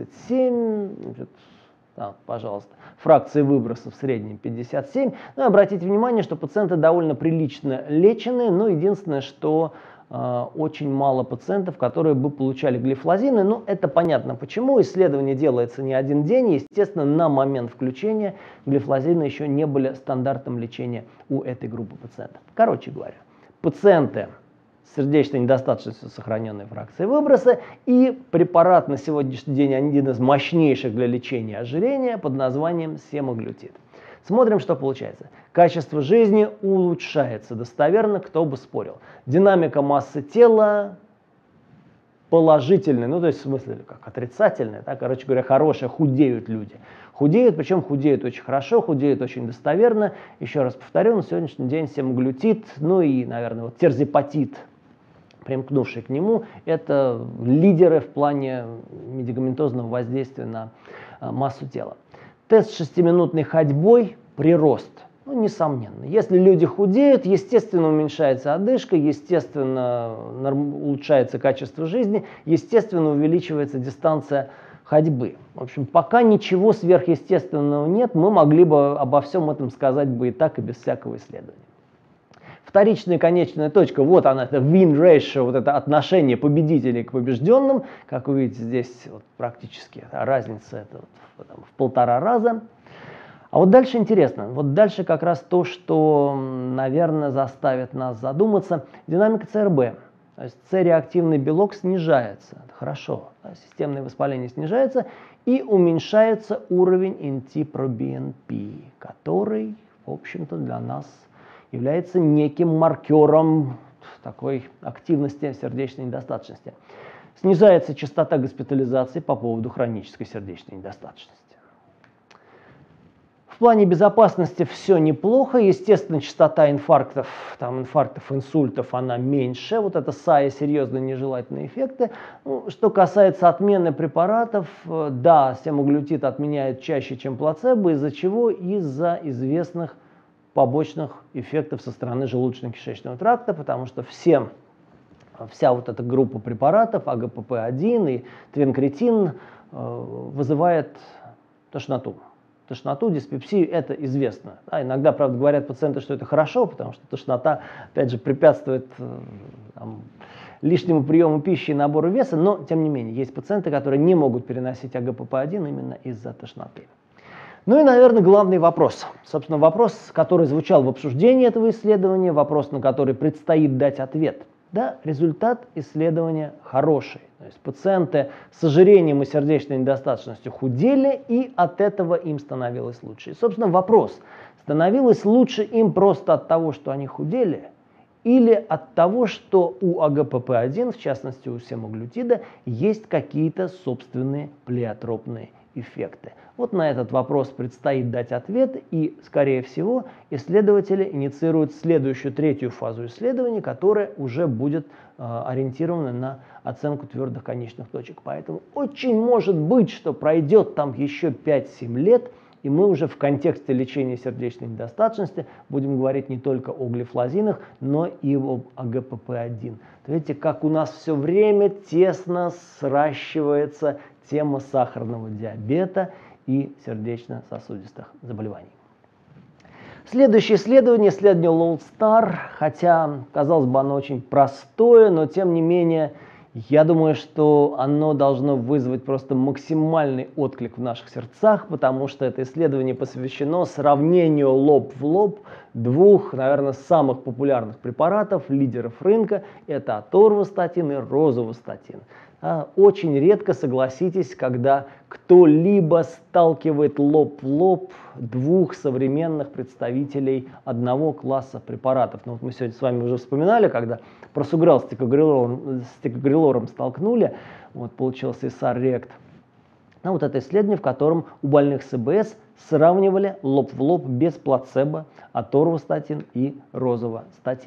S1: 37, значит, пожалуйста, фракции выброса в среднем 57. Ну, и обратите внимание, что пациенты довольно прилично лечены, но единственное, что очень мало пациентов, которые бы получали глифлозины. Ну, это понятно почему. Исследование делается не один день. Естественно, на момент включения глифлозины еще не были стандартом лечения у этой группы пациентов. Короче говоря, пациенты с сердечной недостаточностью сохраненной фракции выброса и препарат на сегодняшний день один из мощнейших для лечения ожирения под названием семаглютид. Смотрим, что получается. Качество жизни улучшается, достоверно, кто бы спорил. Динамика массы тела положительная, ну то есть в смысле как отрицательная, да, короче говоря, хорошая, худеют люди. Худеют, причем худеют очень хорошо, худеют очень достоверно. Еще раз повторю, на сегодняшний день семаглютид, ну и, наверное, вот терзипатид, примкнувший к нему, это лидеры в плане медикаментозного воздействия на массу тела. Тест с 6-минутной ходьбой, прирост. Ну, несомненно. Если люди худеют, естественно, уменьшается одышка, естественно, улучшается качество жизни, естественно, увеличивается дистанция ходьбы. В общем, пока ничего сверхъестественного нет, мы могли бы обо всем этом сказать бы и так, и без всякого исследования. Вторичная конечная точка, вот она, это win ratio, вот это отношение победителей к побежденным. Как вы видите, здесь вот практически разница это вот, в 1,5 раза. А вот дальше интересно, вот дальше как раз то, что, наверное, заставит нас задуматься. Динамика ЦРБ, то есть С-реактивный белок снижается, это хорошо, да, системное воспаление снижается и уменьшается уровень NT-proBNP, который, в общем-то, для нас является неким маркером такой активности сердечной недостаточности. Снижается частота госпитализации по поводу хронической сердечной недостаточности. В плане безопасности все неплохо. Естественно, частота инфарктов, инсультов, она меньше. Вот это САИ, серьезные нежелательные эффекты. Ну, что касается отмены препаратов, да, семаглютид отменяют чаще, чем плацебо. Из-за чего? Из-за известных побочных эффектов со стороны желудочно-кишечного тракта, потому что вся вот эта группа препаратов, АГПП-1 и твинкретин, вызывает тошноту. Тошноту, диспепсию, это известно. Да, иногда, правда, говорят пациенты, что это хорошо, потому что тошнота, опять же, препятствует лишнему приему пищи и набору веса, но, тем не менее, есть пациенты, которые не могут переносить АГПП-1 именно из-за тошноты. Ну и, наверное, главный вопрос. Собственно, вопрос, который звучал в обсуждении этого исследования, вопрос, на который предстоит дать ответ. Да, результат исследования хороший. То есть пациенты с ожирением и сердечной недостаточностью худели, и от этого им становилось лучше. И, собственно, вопрос, становилось лучше им просто от того, что они худели, или от того, что у АГПП-1, в частности у семаглютида, есть какие-то собственные плеотропные эффекты? Вот на этот вопрос предстоит дать ответ, и, скорее всего, исследователи инициируют следующую, третью фазу исследования, которая уже будет ориентирована на оценку твердых конечных точек. Поэтому очень может быть, что пройдет там еще 5-7 лет, и мы уже в контексте лечения сердечной недостаточности будем говорить не только о глифлозинах, но и об АГПП-1. Видите, как у нас все время тесно сращивается тема сахарного диабета и сердечно-сосудистых заболеваний. Следующее исследование Lodestar, хотя, казалось бы, оно очень простое, но тем не менее, я думаю, что оно должно вызвать просто максимальный отклик в наших сердцах, потому что это исследование посвящено сравнению лоб в лоб двух, наверное, самых популярных препаратов, лидеров рынка. Это аторвастатин и розовастатин. Очень редко, согласитесь, когда кто-либо сталкивает лоб в лоб двух современных представителей одного класса препаратов. Ну, вот мы сегодня с вами уже вспоминали, когда просуграл с тикогрелором столкнули, вот получился Исар-Рект. Ну, вот это исследование, в котором у больных с ИБС сравнивали лоб в лоб без плацебо аторвастатин и розовастатин.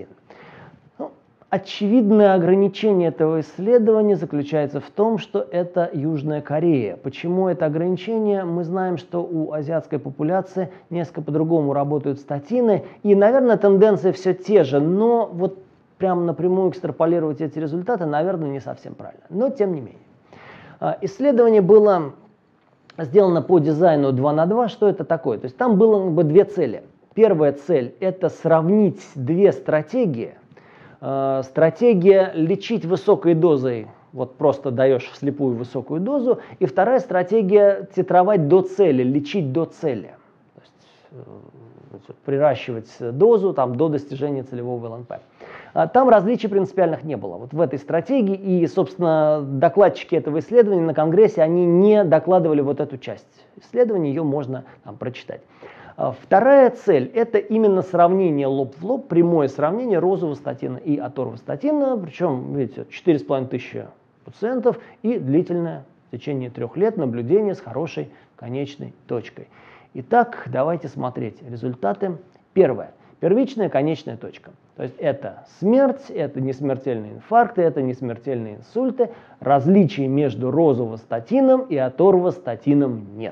S1: Очевидное ограничение этого исследования заключается в том, что это Южная Корея. Почему это ограничение? Мы знаем, что у азиатской популяции несколько по-другому работают статины, и, наверное, тенденции все те же, но вот прям напрямую экстраполировать эти результаты, наверное, не совсем правильно. Но тем не менее. Исследование было сделано по дизайну 2 на 2. Что это такое? То есть там было две цели. Первая цель – это сравнить две стратегии. Стратегия лечить высокой дозой, вот просто даешь вслепую высокую дозу, и вторая стратегия титровать до цели, лечить до цели, то есть приращивать дозу там, до достижения целевого ЛНП. Там различий принципиальных не было вот в этой стратегии, и, собственно, докладчики этого исследования на Конгрессе, они не докладывали вот эту часть исследования, ее можно там прочитать. Вторая цель – это именно сравнение лоб в лоб, прямое сравнение розовастатина и аторвастатина, причем, видите, 4500 пациентов и длительное в течение 3 лет наблюдение с хорошей конечной точкой. Итак, давайте смотреть результаты. Первое. Первичная конечная точка. То есть это смерть, это несмертельные инфаркты, это несмертельные инсульты. Различий между розовастатином и аторвастатином нет.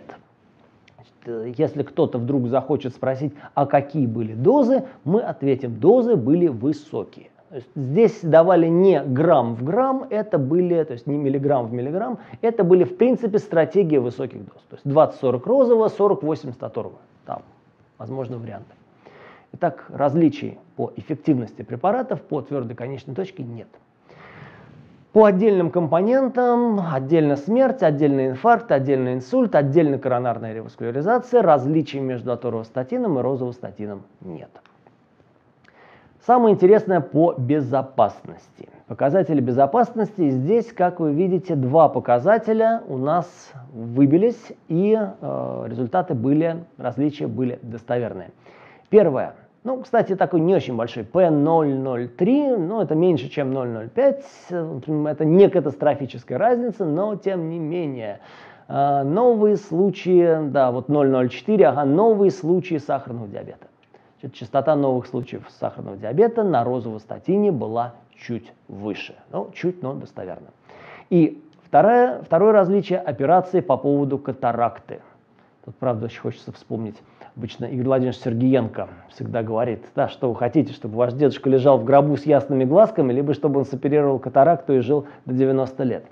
S1: Если кто-то вдруг захочет спросить, а какие были дозы, мы ответим, дозы были высокие. То есть здесь давали не грамм в грамм, это были, то есть не миллиграмм в миллиграмм, это были в принципе стратегии высоких доз. То есть 20-40 розового, 40-80 аторвого. Там, возможно, варианты. Итак, различий по эффективности препаратов по твердой конечной точке нет. По отдельным компонентам, отдельно смерть, отдельно инфаркт, отдельно инсульт, отдельно коронарная реваскуляризация, различий между аторвастатином и розовастатином нет. Самое интересное по безопасности. Показатели безопасности. Здесь, как вы видите, два показателя у нас выбились, и результаты были, различия были достоверные. Первое. Ну, кстати, такой не очень большой, P003, ну, это меньше, чем 0,05, это не катастрофическая разница, но тем не менее. Новые случаи, да, вот 0,04, ага, новые случаи сахарного диабета. Частота новых случаев сахарного диабета на розовастатине была чуть выше, ну, чуть, но достоверно. И второе различие – операции по поводу катаракты. Тут, правда, очень хочется вспомнить. Обычно Игорь Владимирович Сергеенко всегда говорит, да, что вы хотите, чтобы ваш дедушка лежал в гробу с ясными глазками, либо чтобы он соперировал катаракту и жил до 90 лет.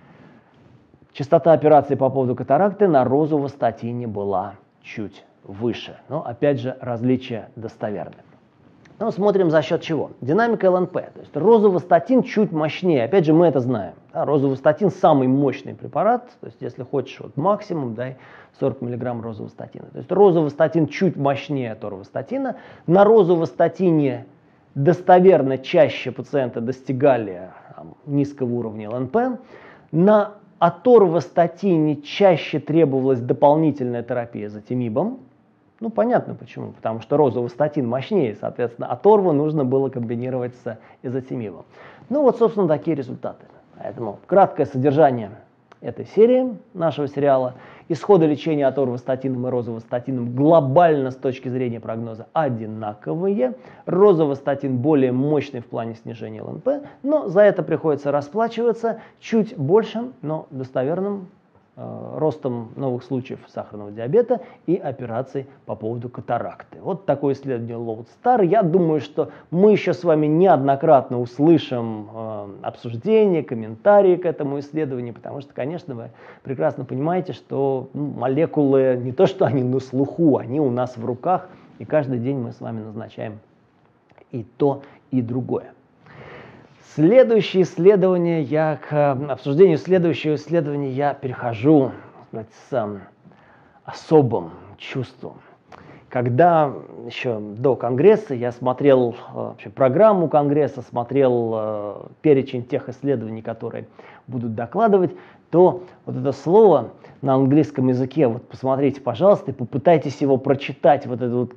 S1: Частота операций по поводу катаракты на розовастатине была чуть выше. Но, опять же, различия достоверны. Ну, смотрим за счет чего. Динамика ЛНП. То есть розовастатин чуть мощнее. Опять же, мы это знаем. Да, розовастатин самый мощный препарат. То есть, если хочешь вот максимум, дай 40 мг розовастатина. То есть розовастатин чуть мощнее аторвастатина. На розовастатине достоверно чаще пациенты достигали низкого уровня ЛНП. На аторвастатине чаще требовалась дополнительная терапия затимибом. Ну, понятно почему. Потому что розовастатин мощнее, соответственно, аторву нужно было комбинировать с изотимибом. Ну, вот, собственно, такие результаты. Поэтому краткое содержание этой серии нашего сериала. Исходы лечения аторвастатином и розовастатином глобально с точки зрения прогноза одинаковые. Розовастатин более мощный в плане снижения ЛНП, но за это приходится расплачиваться чуть большим, но достоверным ростом новых случаев сахарного диабета и операций по поводу катаракты. Вот такое исследование Lodestar. Я думаю, что мы еще с вами неоднократно услышим обсуждения, комментарии к этому исследованию, потому что, конечно, вы прекрасно понимаете, что молекулы не то, что они на слуху, они у нас в руках, и каждый день мы с вами назначаем и то, и другое. Следующее исследование, к обсуждению следующего исследования я перехожу, так сказать, с особым чувством. Когда еще до Конгресса я смотрел вообще программу Конгресса, смотрел перечень тех исследований, которые будут докладывать, то вот это слово на английском языке, вот посмотрите, пожалуйста, и попытайтесь его прочитать, вот это вот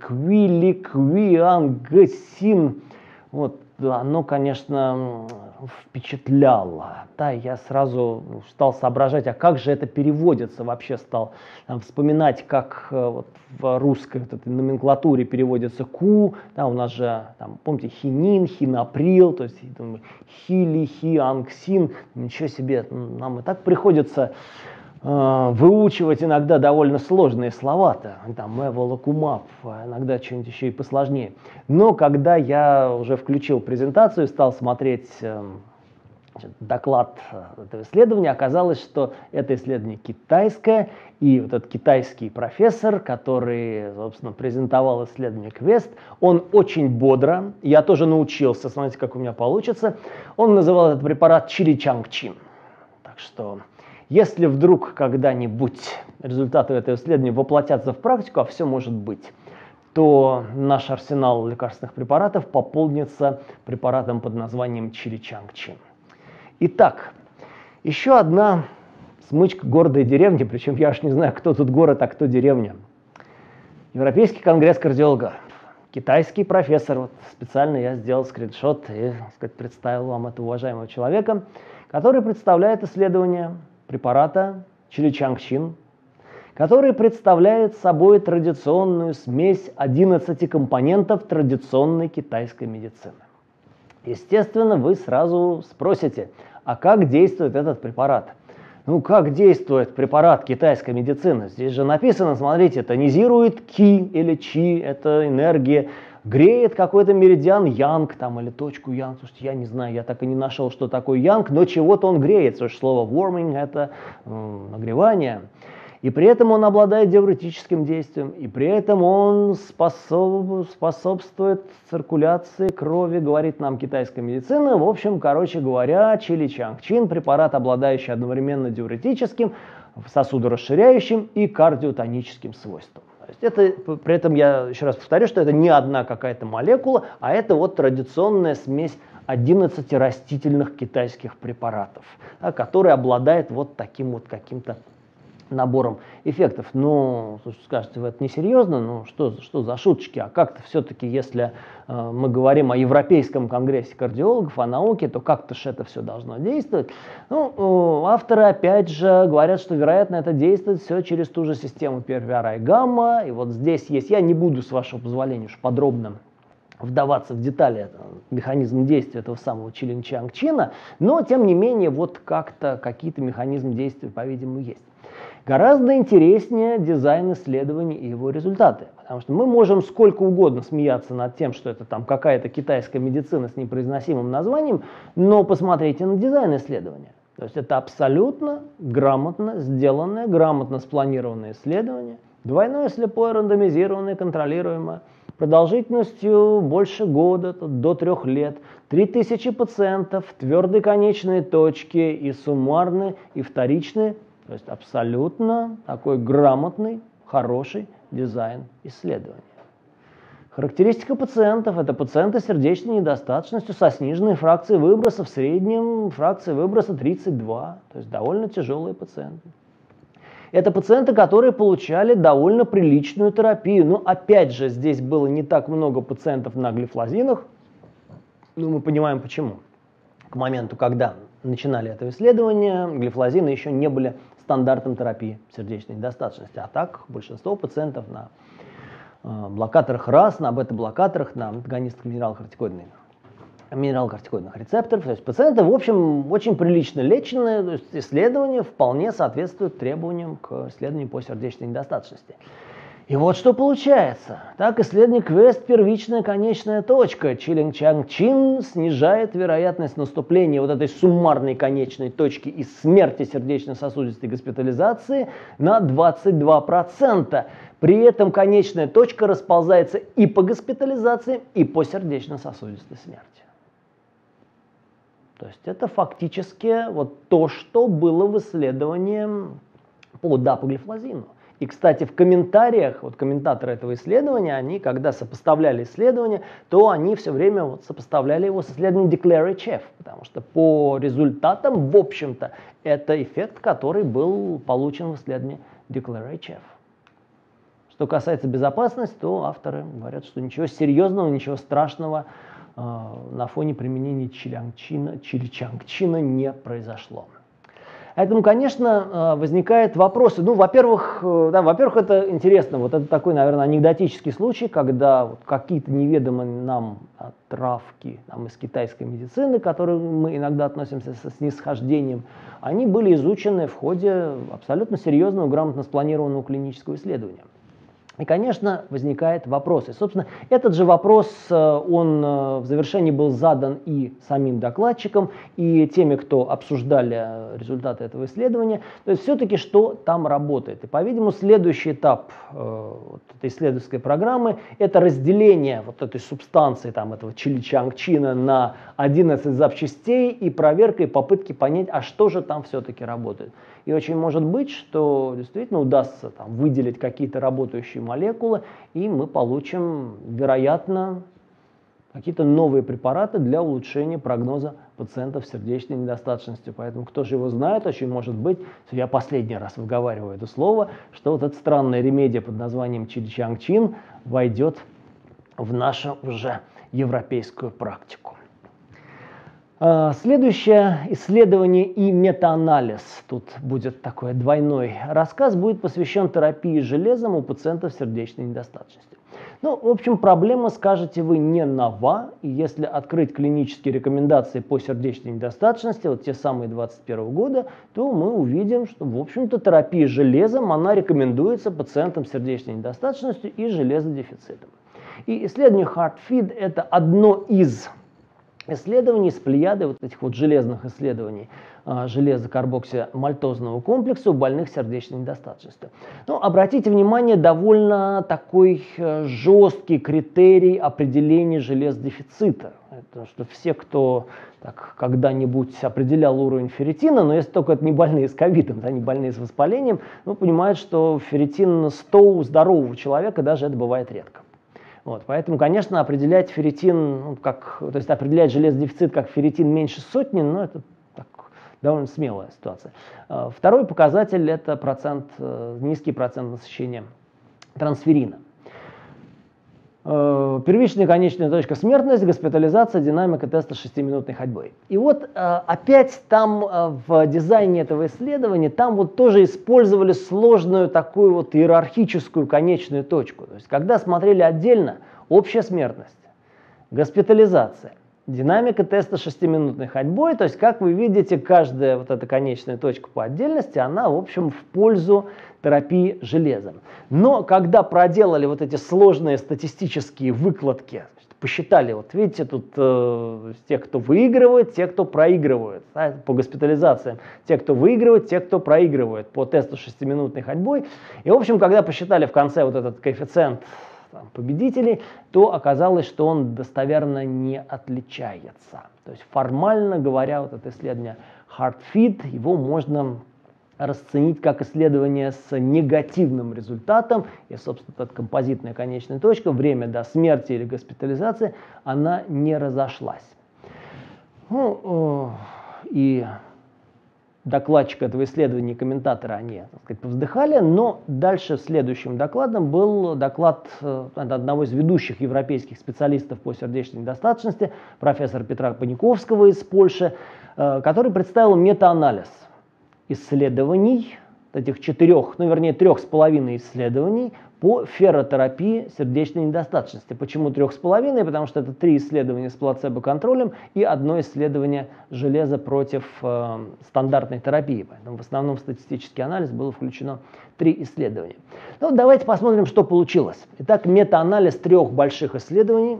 S1: квиликвиангсин, вот оно, конечно, впечатляло. Да, я сразу стал соображать, а как же это переводится вообще, стал вспоминать, как вот в русской вот этой номенклатуре переводится ку, да, у нас же, там, помните, хинин, хинаприл, то есть хили, хиангсин, ничего себе, нам и так приходится выучивать иногда довольно сложные слова-то, там эволокумап, иногда что-нибудь еще и посложнее. Но когда я уже включил презентацию, стал смотреть доклад этого исследования, оказалось, что это исследование китайское, и вот этот китайский профессор, который, собственно, презентовал исследование Quest, он очень бодро, я тоже научился, смотрите, как у меня получится, он называл этот препарат чили-чанг-чин. Так что если вдруг когда-нибудь результаты этого исследования воплотятся в практику, а все может быть, то наш арсенал лекарственных препаратов пополнится препаратом под названием чили-чанг-чин. Итак, еще одна смычка города и деревни, причем я аж не знаю, кто тут город, а кто деревня. Европейский конгресс кардиологов. Китайский профессор, вот специально я сделал скриншот и, так сказать, представил вам этого уважаемого человека, который представляет исследование препарата чили-чанг-чин, который представляет собой традиционную смесь 11 компонентов традиционной китайской медицины. Естественно, вы сразу спросите, а как действует этот препарат? Ну, как действует препарат китайской медицины? Здесь же написано, смотрите, тонизирует ки или чи, это энергия, греет какой-то меридиан янг там, или точку янг. Слушайте, я не знаю, я так и не нашел, что такое янг, но чего-то он греет. Слушай, слово warming – это нагревание. И при этом он обладает диуретическим действием, и при этом он способствует циркуляции крови, говорит нам китайская медицина. В общем, короче говоря, чили-чанг-чин – препарат, обладающий одновременно диуретическим, сосудорасширяющим и кардиотоническим свойством. То есть это, при этом я еще раз повторю, что это не одна какая-то молекула, а это вот традиционная смесь 11 растительных китайских препаратов, которая обладает вот таким вот каким-то набором эффектов. Ну, скажете, вы это несерьезно, ну что за шуточки, а как-то все-таки, если мы говорим о Европейском конгрессе кардиологов, о науке, то как-то же это все должно действовать. Ну, авторы опять же говорят, что, вероятно, это действует все через ту же систему PVRI и гамма, и вот здесь есть, я не буду, с вашего позволения, уж подробно вдаваться в детали механизм действия этого самого чили-чанг-чина, но, тем не менее, вот как-то какие-то механизмы действия, по-видимому, есть. Гораздо интереснее дизайн исследований и его результаты. Потому что мы можем сколько угодно смеяться над тем, что это там какая-то китайская медицина с непроизносимым названием, но посмотрите на дизайн исследования. То есть это абсолютно грамотно сделанное, грамотно спланированное исследование, двойное слепое, рандомизированное, контролируемое, продолжительностью больше года, до 3 лет, 3000 пациентов, твердые конечные точки и суммарные, и вторичные. То есть абсолютно такой грамотный, хороший дизайн исследования. Характеристика пациентов – это пациенты с сердечной недостаточностью со сниженной фракцией выброса, в среднем фракция выброса 32, то есть довольно тяжелые пациенты. Это пациенты, которые получали довольно приличную терапию. Но опять же, здесь было не так много пациентов на глифлозинах, но мы понимаем почему. К моменту, когда начинали это исследование, глифлозины еще не были стандартом терапии сердечной недостаточности. А так большинство пациентов на блокаторах РАС, на бета-блокаторах, на антагонистах минералокортикоидных рецепторов. То есть пациенты, в общем, очень прилично лечены. То есть исследование вполне соответствует требованиям к исследованию по сердечной недостаточности. И вот что получается. Так, исследование Quest первичная конечная точка. Чили-чанг-чин снижает вероятность наступления вот этой суммарной конечной точки и смерти сердечно-сосудистой госпитализации на 22%. При этом конечная точка расползается и по госпитализации, и по сердечно-сосудистой смерти. То есть это фактически вот то, что было в исследовании по дапоглифлозину. И, кстати, в комментариях, вот комментаторы этого исследования, они, когда сопоставляли исследование, то они все время вот сопоставляли его с исследованием Declare-HF, потому что по результатам, в общем-то, это эффект, который был получен в исследовании Declare-HF. Что касается безопасности, то авторы говорят, что ничего серьезного, ничего страшного на фоне применения чиличангчина не произошло. Поэтому, конечно, возникают вопросы. Ну, во-первых, это интересно. Вот это такой, наверное, анекдотический случай, когда вот какие-то неведомые нам травки из китайской медицины, к которым мы иногда относимся со снисхождением, они были изучены в ходе абсолютно серьезного, грамотно спланированного клинического исследования. И, конечно, возникает вопрос. И, собственно, этот же вопрос, он в завершении был задан и самим докладчиком, и теми, кто обсуждали результаты этого исследования. То есть, все-таки, что там работает. И, по-видимому, следующий этап вот этой исследовательской программы – это разделение вот этой субстанции, этого чиличангчина на 11 запчастей и проверка, и попытки понять, а что же там все-таки работает. И очень может быть, что действительно удастся выделить какие-то работающие молекулы, и мы получим, вероятно, какие-то новые препараты для улучшения прогноза пациентов с сердечной недостаточностью. Поэтому кто же его знает, очень может быть, я последний раз выговариваю это слово, что вот эта странная ремедия под названием чиличангчин войдет в нашу уже европейскую практику. Следующее исследование и метаанализ, тут будет такой двойной рассказ, будет посвящен терапии железом у пациентов с сердечной недостаточностью. Ну, в общем, проблема, скажете вы, не нова, и если открыть клинические рекомендации по сердечной недостаточности, вот те самые 2021 года, то мы увидим, что, в общем-то, терапия железом, она рекомендуется пациентам с сердечной недостаточностью и железодефицитом. И исследование HeartFeed – это одно из исследований с плеядой вот этих вот железных исследований железокарбоксимальтозного комплекса у больных с сердечной недостаточностью. Но обратите внимание, довольно такой жесткий критерий определения железодефицита. Это что все, кто когда-нибудь определял уровень ферритина, но если только это не больные с ковидом, не больные с воспалением, понимают, что ферритин 100 у здорового человека даже это бывает редко. Вот, поэтому, конечно, определять ферритин, то есть определять железодефицит как ферритин меньше сотни, это довольно смелая ситуация. Второй показатель – это низкий процент насыщения трансферина. Первичная и конечная точка смертности, госпитализация, динамика теста 6-минутной ходьбой. И вот опять там в дизайне этого исследования, там вот тоже использовали сложную такую вот иерархическую конечную точку. То есть когда смотрели отдельно общая смертность, госпитализация, динамика теста 6-минутной ходьбой, то есть, как вы видите, каждая вот эта конечная точка по отдельности, она, в общем, в пользу терапии железом. Но когда проделали вот эти сложные статистические выкладки, посчитали, вот видите, тут те, кто выигрывает, те, кто проигрывает, по госпитализациям, те, кто выигрывает, те, кто проигрывает по тесту 6-минутной ходьбой. И, в общем, когда посчитали в конце вот этот коэффициент победителей, то оказалось, что он достоверно не отличается. То есть формально говоря, вот это исследование HeartFeed, его можно расценить как исследование с негативным результатом, и, собственно, эта композитная конечная точка, время до смерти или госпитализации, она не разошлась. И докладчик этого исследования и комментаторы, они, повздыхали, но дальше следующим докладом был доклад одного из ведущих европейских специалистов по сердечной недостаточности, профессора Петра Паниковского из Польши, который представил метаанализ исследований, этих 3,5 исследований по ферротерапии сердечной недостаточности. Почему 3,5? Потому что это 3 исследования с плацебо-контролем и одно исследование железа против стандартной терапии. Поэтому в основном в статистический анализ было включено 3 исследования. Давайте посмотрим, что получилось. Итак, метаанализ 3 больших исследований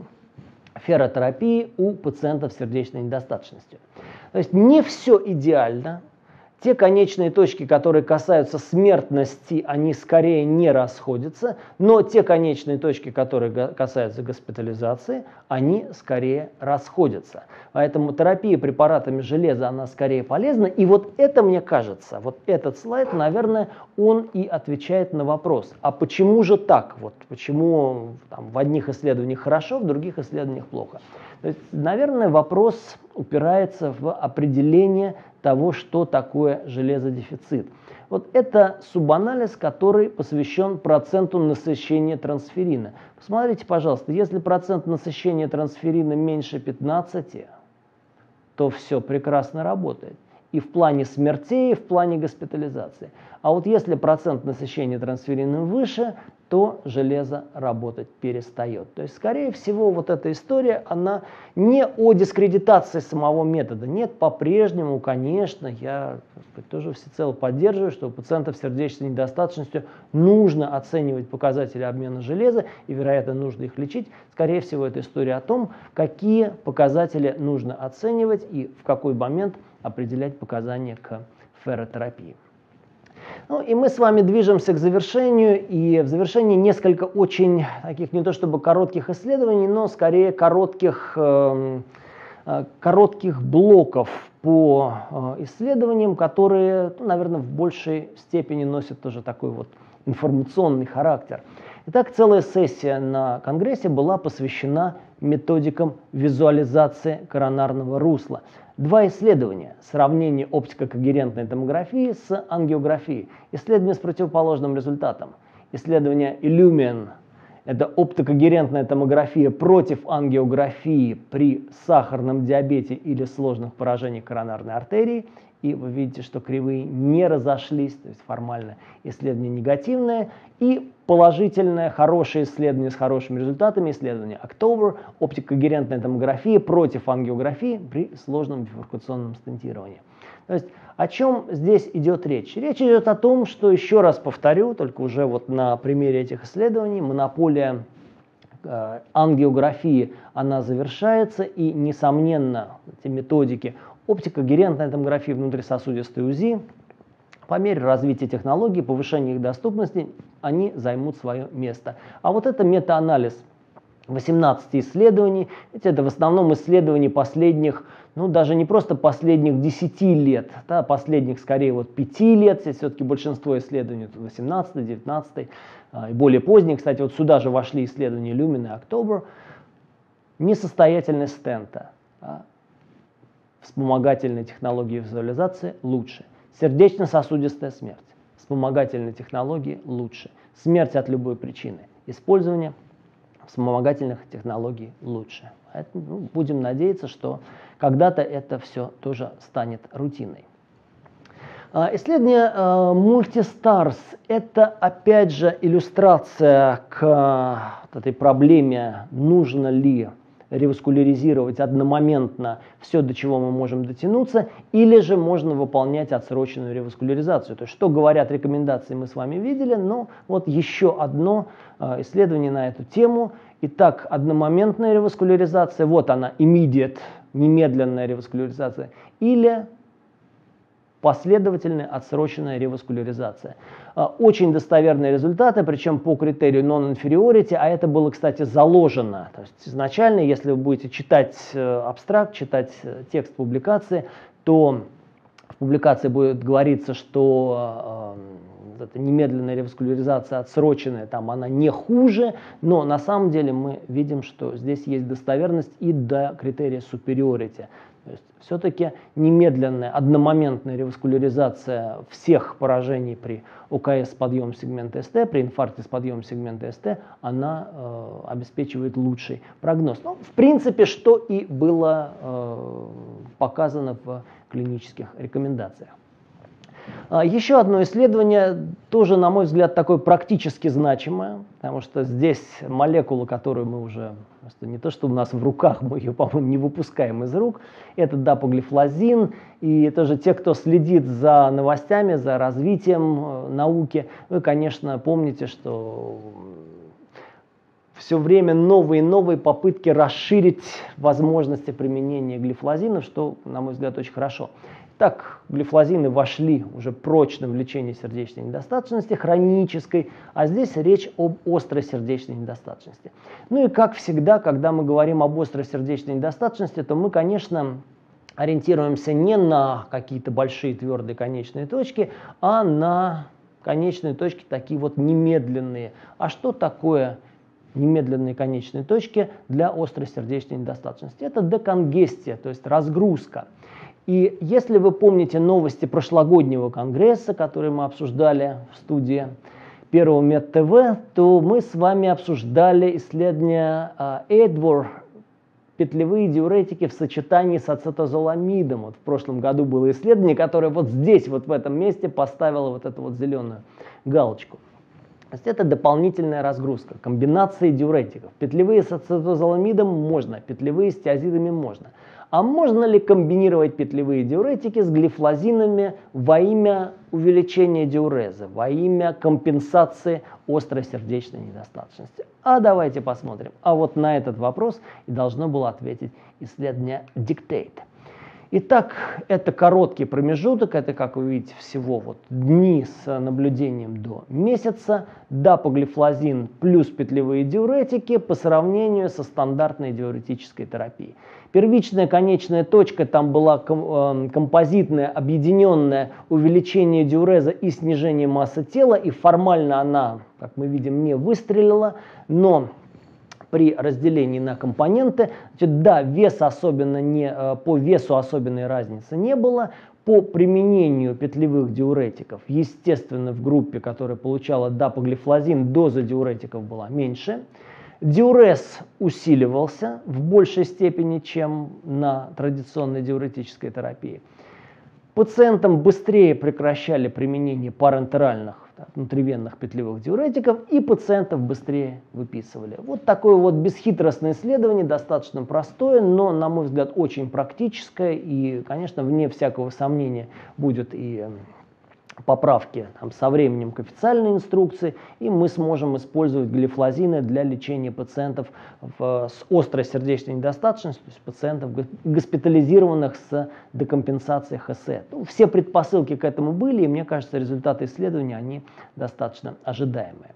S1: ферротерапии у пациентов с сердечной недостаточностью. То есть не все идеально. Те конечные точки, которые касаются смертности, они скорее не расходятся, но те конечные точки, которые касаются госпитализации, они скорее расходятся. Поэтому терапия препаратами железа, она скорее полезна. И вот это, мне кажется, вот этот слайд, наверное, он и отвечает на вопрос, а почему же так? Вот почему там, в одних исследованиях хорошо, в других исследованиях плохо? То есть, наверное, вопрос упирается в определение того, что такое железодефицит. Вот это субанализ, который посвящен проценту насыщения трансферина. Посмотрите, пожалуйста, если процент насыщения трансферина меньше 15, то все прекрасно работает. И в плане смертей, и в плане госпитализации. А вот если процент насыщения трансферином выше, то железо работать перестает. То есть, скорее всего, вот эта история, она не о дискредитации самого метода. Нет, по-прежнему, конечно, я тоже всецело поддерживаю, что у пациентов с сердечной недостаточностью нужно оценивать показатели обмена железа, и, вероятно, нужно их лечить. Скорее всего, это история о том, какие показатели нужно оценивать и в какой момент определять показания к ферротерапии. Ну и мы с вами движемся к завершению, и в завершении несколько очень таких не то чтобы коротких исследований, но скорее коротких блоков по исследованиям, которые, наверное, в большей степени носят тоже такой вот информационный характер. Итак, целая сессия на конгрессе была посвящена методикам визуализации коронарного русла. Два исследования. Сравнение оптикокогерентной томографии с ангиографией. Исследование с противоположным результатом. Исследование Illumin. Это оптикокогерентная томография против ангиографии при сахарном диабете или сложных поражениях коронарной артерии. И вы видите, что кривые не разошлись, то есть формально исследование негативное. И положительное, хорошее исследование с хорошими результатами, исследование October, оптикокогерентная томография против ангиографии при сложном бифуркационном стентировании. То есть о чем здесь идет речь? Речь идет о том, что, еще раз повторю, только уже вот на примере этих исследований, монополия ангиографии, она завершается, и, несомненно, эти методики оптикокогерентная томография, внутрисосудистой УЗИ, по мере развития технологий, повышения их доступности, они займут свое место. А вот это метаанализ 18 исследований, это в основном исследования последних, ну даже не просто последних 10 лет, да, последних скорее вот 5 лет, здесь все-таки большинство исследований 18, 19 и более поздние, кстати, вот сюда же вошли исследования Lumen и October, несостоятельность стента. Да. Вспомогательные технологии визуализации лучше. Сердечно-сосудистая смерть. Вспомогательные технологии лучше. Смерть от любой причины. Использование вспомогательных технологий лучше. Поэтому, будем надеяться, что когда-то это все тоже станет рутиной. Исследование Multistars – это опять же иллюстрация к этой проблеме, нужно ли реваскуляризировать одномоментно все, до чего мы можем дотянуться, или же можно выполнять отсроченную реваскуляризацию. То есть, что говорят рекомендации, мы с вами видели, но вот еще одно исследование на эту тему. Итак, одномоментная реваскуляризация, вот она, immediate, немедленная реваскуляризация, или последовательная отсроченная реваскуляризация. Очень достоверные результаты, причем по критерию non-inferiority, а это было, кстати, заложено. То есть изначально, если вы будете читать абстракт, читать текст публикации, то в публикации будет говориться, что эта немедленная реваскуляризация отсроченная, там она не хуже, но на самом деле мы видим, что здесь есть достоверность и до критерия superiority. То есть все-таки немедленная, одномоментная реваскуляризация всех поражений при ОКС с подъемом сегмента СТ, при инфаркте с подъемом сегмента СТ, она обеспечивает лучший прогноз. Ну, в принципе, что и было показано в клинических рекомендациях. Еще одно исследование, тоже, на мой взгляд, такое практически значимое, потому что здесь молекула, которую мы уже, просто не то что у нас в руках, мы ее, по-моему, не выпускаем из рук, это дапоглифлозин, и тоже те, кто следит за новостями, за развитием науки, вы, конечно, помните, что все время новые и новые попытки расширить возможности применения глифлозинов, что, на мой взгляд, очень хорошо. Так, глифлозины вошли уже прочно в лечение сердечной недостаточности, хронической, а здесь речь об острой сердечной недостаточности. Ну и как всегда, когда мы говорим об острой сердечной недостаточности, то мы, конечно, ориентируемся не на какие-то большие твердые конечные точки, а на конечные точки такие вот немедленные. А что такое немедленные конечные точки для острой сердечной недостаточности? Это деконгестия, то есть разгрузка. И если вы помните новости прошлогоднего конгресса, которые мы обсуждали в студии Первого МедТВ, то мы с вами обсуждали исследования Эдвор, петлевые диуретики в сочетании с ацетозоламидом. Вот в прошлом году было исследование, которое вот здесь, вот в этом месте поставило вот эту вот зеленую галочку. То есть это дополнительная разгрузка, комбинации диуретиков. Петлевые с ацетозоламидом можно, петлевые с тиазидами можно. А можно ли комбинировать петлевые диуретики с глифлозинами во имя увеличения диурезы, во имя компенсации острой сердечной недостаточности? А давайте посмотрим. А вот на этот вопрос и должно было ответить исследование Dictate. Итак, это короткий промежуток, это, как вы видите, всего вот дни с наблюдением до месяца. Дапоглифлозин плюс петлевые диуретики по сравнению со стандартной диуретической терапией. Первичная конечная точка там была композитное, объединенное увеличение диуреза и снижение массы тела, и формально она, как мы видим, не выстрелила, но при разделении на компоненты, значит, да, по весу особенной разницы не было. По применению петлевых диуретиков, естественно, в группе, которая получала дапоглифлозин, доза диуретиков была меньше. Диурез усиливался в большей степени, чем на традиционной диуретической терапии. Пациентам быстрее прекращали применение парентеральных, внутривенных петлевых диуретиков, и пациентов быстрее выписывали. Вот такое вот бесхитростное исследование, достаточно простое, но, на мой взгляд, очень практическое, и, конечно, вне всякого сомнения будет и поправки со временем к официальной инструкции, и мы сможем использовать глифлозины для лечения пациентов с острой сердечной недостаточностью, то есть пациентов, госпитализированных с декомпенсацией ХСЭ. Ну, все предпосылки к этому были, и мне кажется, результаты исследования, они достаточно ожидаемые.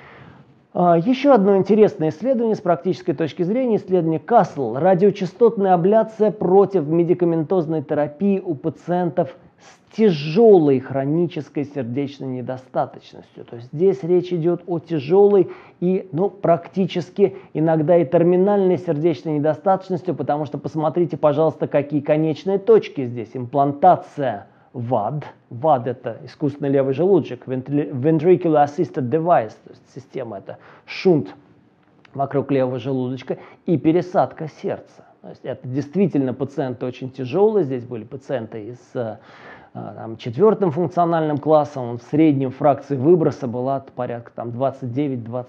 S1: Еще одно интересное исследование с практической точки зрения, исследование Castle. Радиочастотная абляция против медикаментозной терапии у пациентов с тяжелой хронической сердечной недостаточностью. То есть здесь речь идет о тяжелой и практически иногда и терминальной сердечной недостаточности, потому что посмотрите, пожалуйста, какие конечные точки здесь. Имплантация ВАД. ВАД – это искусственный левый желудочек, Ventricular Assisted Device, то есть система – это шунт вокруг левого желудочка, и пересадка сердца. То есть это действительно пациенты очень тяжелые. Здесь были пациенты с 4-м функциональным классом, в среднем фракция выброса была порядка 29-25%.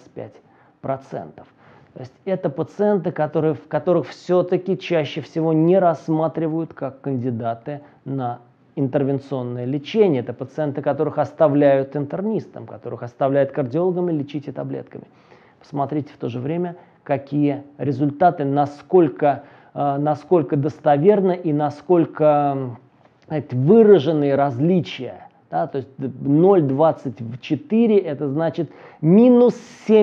S1: То есть это пациенты, которых все-таки чаще всего не рассматривают как кандидаты на интервенционное лечение. Это пациенты, которых оставляют интернистам, которых оставляют кардиологам и лечите таблетками. Посмотрите в то же время, какие результаты, насколько достоверно и насколько выраженные различия. Да, то есть 0,24 это значит минус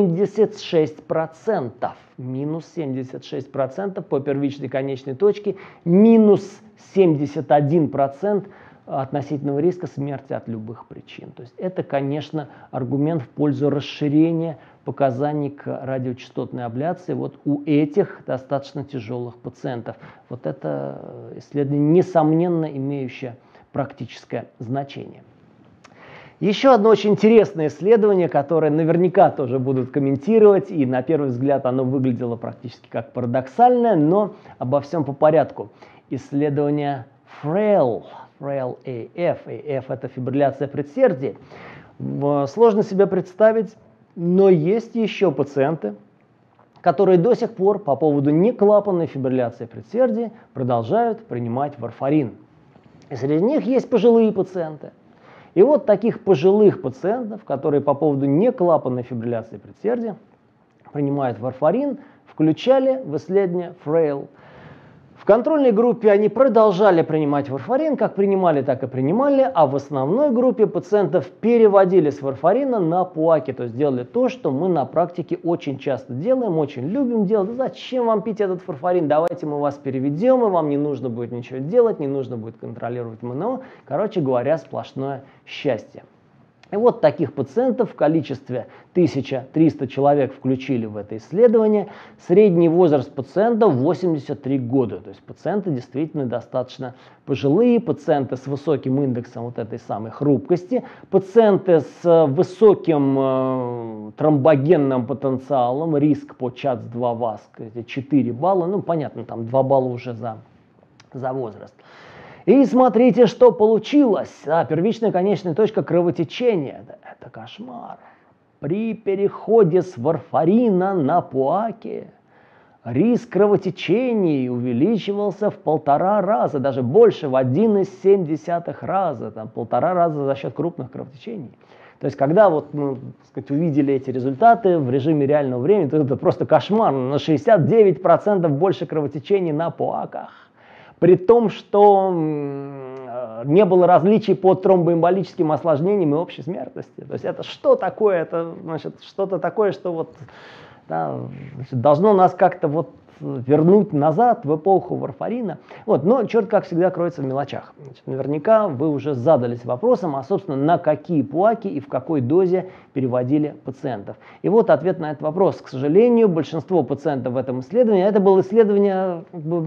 S1: 76%. Минус 76% по первичной конечной точке, минус 71% относительного риска смерти от любых причин. То есть это, конечно, аргумент в пользу расширения показаний к радиочастотной абляции вот у этих достаточно тяжелых пациентов. Вот это исследование, несомненно, имеющее практическое значение. Еще одно очень интересное исследование, которое наверняка тоже будут комментировать, и на первый взгляд оно выглядело практически как парадоксальное, но обо всем по порядку. Исследование FRAIL AF. AF – это фибрилляция предсердий. Сложно себе представить, но есть еще пациенты, которые до сих пор по поводу неклапанной фибрилляции предсердий продолжают принимать варфарин. И среди них есть пожилые пациенты. И вот таких пожилых пациентов, которые по поводу неклапанной фибрилляции предсердий принимают варфарин, включали в исследование Фрейл. В контрольной группе они продолжали принимать варфарин, как принимали, так и принимали, а в основной группе пациентов переводили с варфарина на пуаки, то есть делали то, что мы на практике очень часто делаем, очень любим делать. Зачем вам пить этот варфарин? Давайте мы вас переведем, и вам не нужно будет ничего делать, не нужно будет контролировать МНО. Короче говоря, сплошное счастье. И вот таких пациентов в количестве 1300 человек включили в это исследование. Средний возраст пациентов 83 года. То есть пациенты действительно достаточно пожилые, пациенты с высоким индексом вот этой самой хрупкости, пациенты с высоким тромбогенным потенциалом, риск по ЧАЦ-2-ВАСК 4 балла, ну понятно, там 2 балла уже за возраст. И смотрите, что получилось. Первичная конечная точка кровотечения. Это кошмар. При переходе с варфарина на пуаки риск кровотечений увеличивался в 1,5 раза, даже больше, в 1,7 раза, там 1,5 раза за счет крупных кровотечений. То есть, когда вот мы, так сказать, увидели эти результаты в режиме реального времени, то это просто кошмар. На 69% больше кровотечений на пуаках. При том, что не было различий по тромбоэмболическим осложнениям и общей смертности. То есть это что такое? Это значит что-то такое, что вот, да, значит, должно нас как-то вот вернуть назад в эпоху варфарина. Вот, но черт, как всегда, кроется в мелочах. Значит, наверняка вы уже задались вопросом, а собственно на какие пуаки и в какой дозе переводили пациентов. И вот ответ на этот вопрос. К сожалению, большинство пациентов в этом исследовании, это было исследование,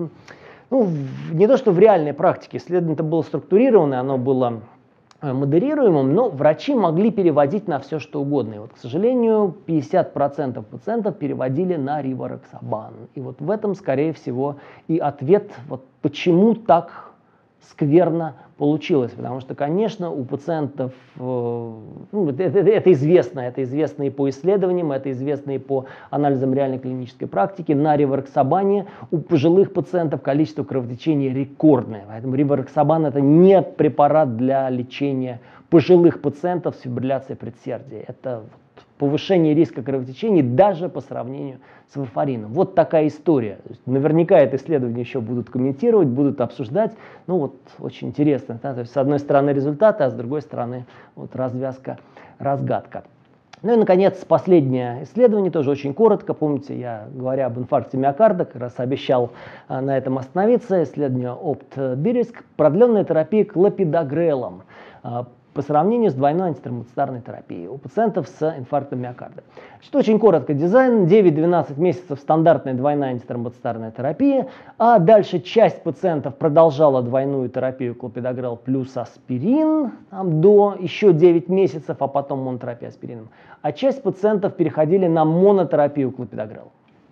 S1: ну, не то что в реальной практике, исследование это было структурированное, оно было модерируемым, но врачи могли переводить на все что угодно. И вот, к сожалению, 50% пациентов переводили на ривароксабан. И вот в этом, скорее всего, и ответ, вот почему так скверно получилось. Потому что, конечно, у пациентов, ну, это известно и по исследованиям, это известно и по анализам реальной клинической практики. На ривароксабане у пожилых пациентов количество кровотечений рекордное. Поэтому ривароксабан это не препарат для лечения пожилых пациентов с фибрилляцией предсердия. Это повышение риска кровотечений даже по сравнению с варфарином. Вот такая история. Наверняка это исследование еще будут комментировать, будут обсуждать. Ну вот очень интересно. Да? То есть с одной стороны результаты, а с другой стороны вот развязка, разгадка. Ну и, наконец, последнее исследование, тоже очень коротко. Помните, я, говоря об инфаркте миокарда, как раз обещал на этом остановиться. Исследование ОПТ-БИРИСК, продленная терапия клопидогрелом по сравнению с двойной антитромбоцитарной терапией у пациентов с инфарктом миокарда. Значит, очень коротко дизайн. 9-12 месяцев стандартная двойная антитромбоцитарная терапия, а дальше часть пациентов продолжала двойную терапию клопидогрел плюс аспирин до еще 9 месяцев, а потом монотерапия аспирином. А часть пациентов переходили на монотерапию клопидогрел.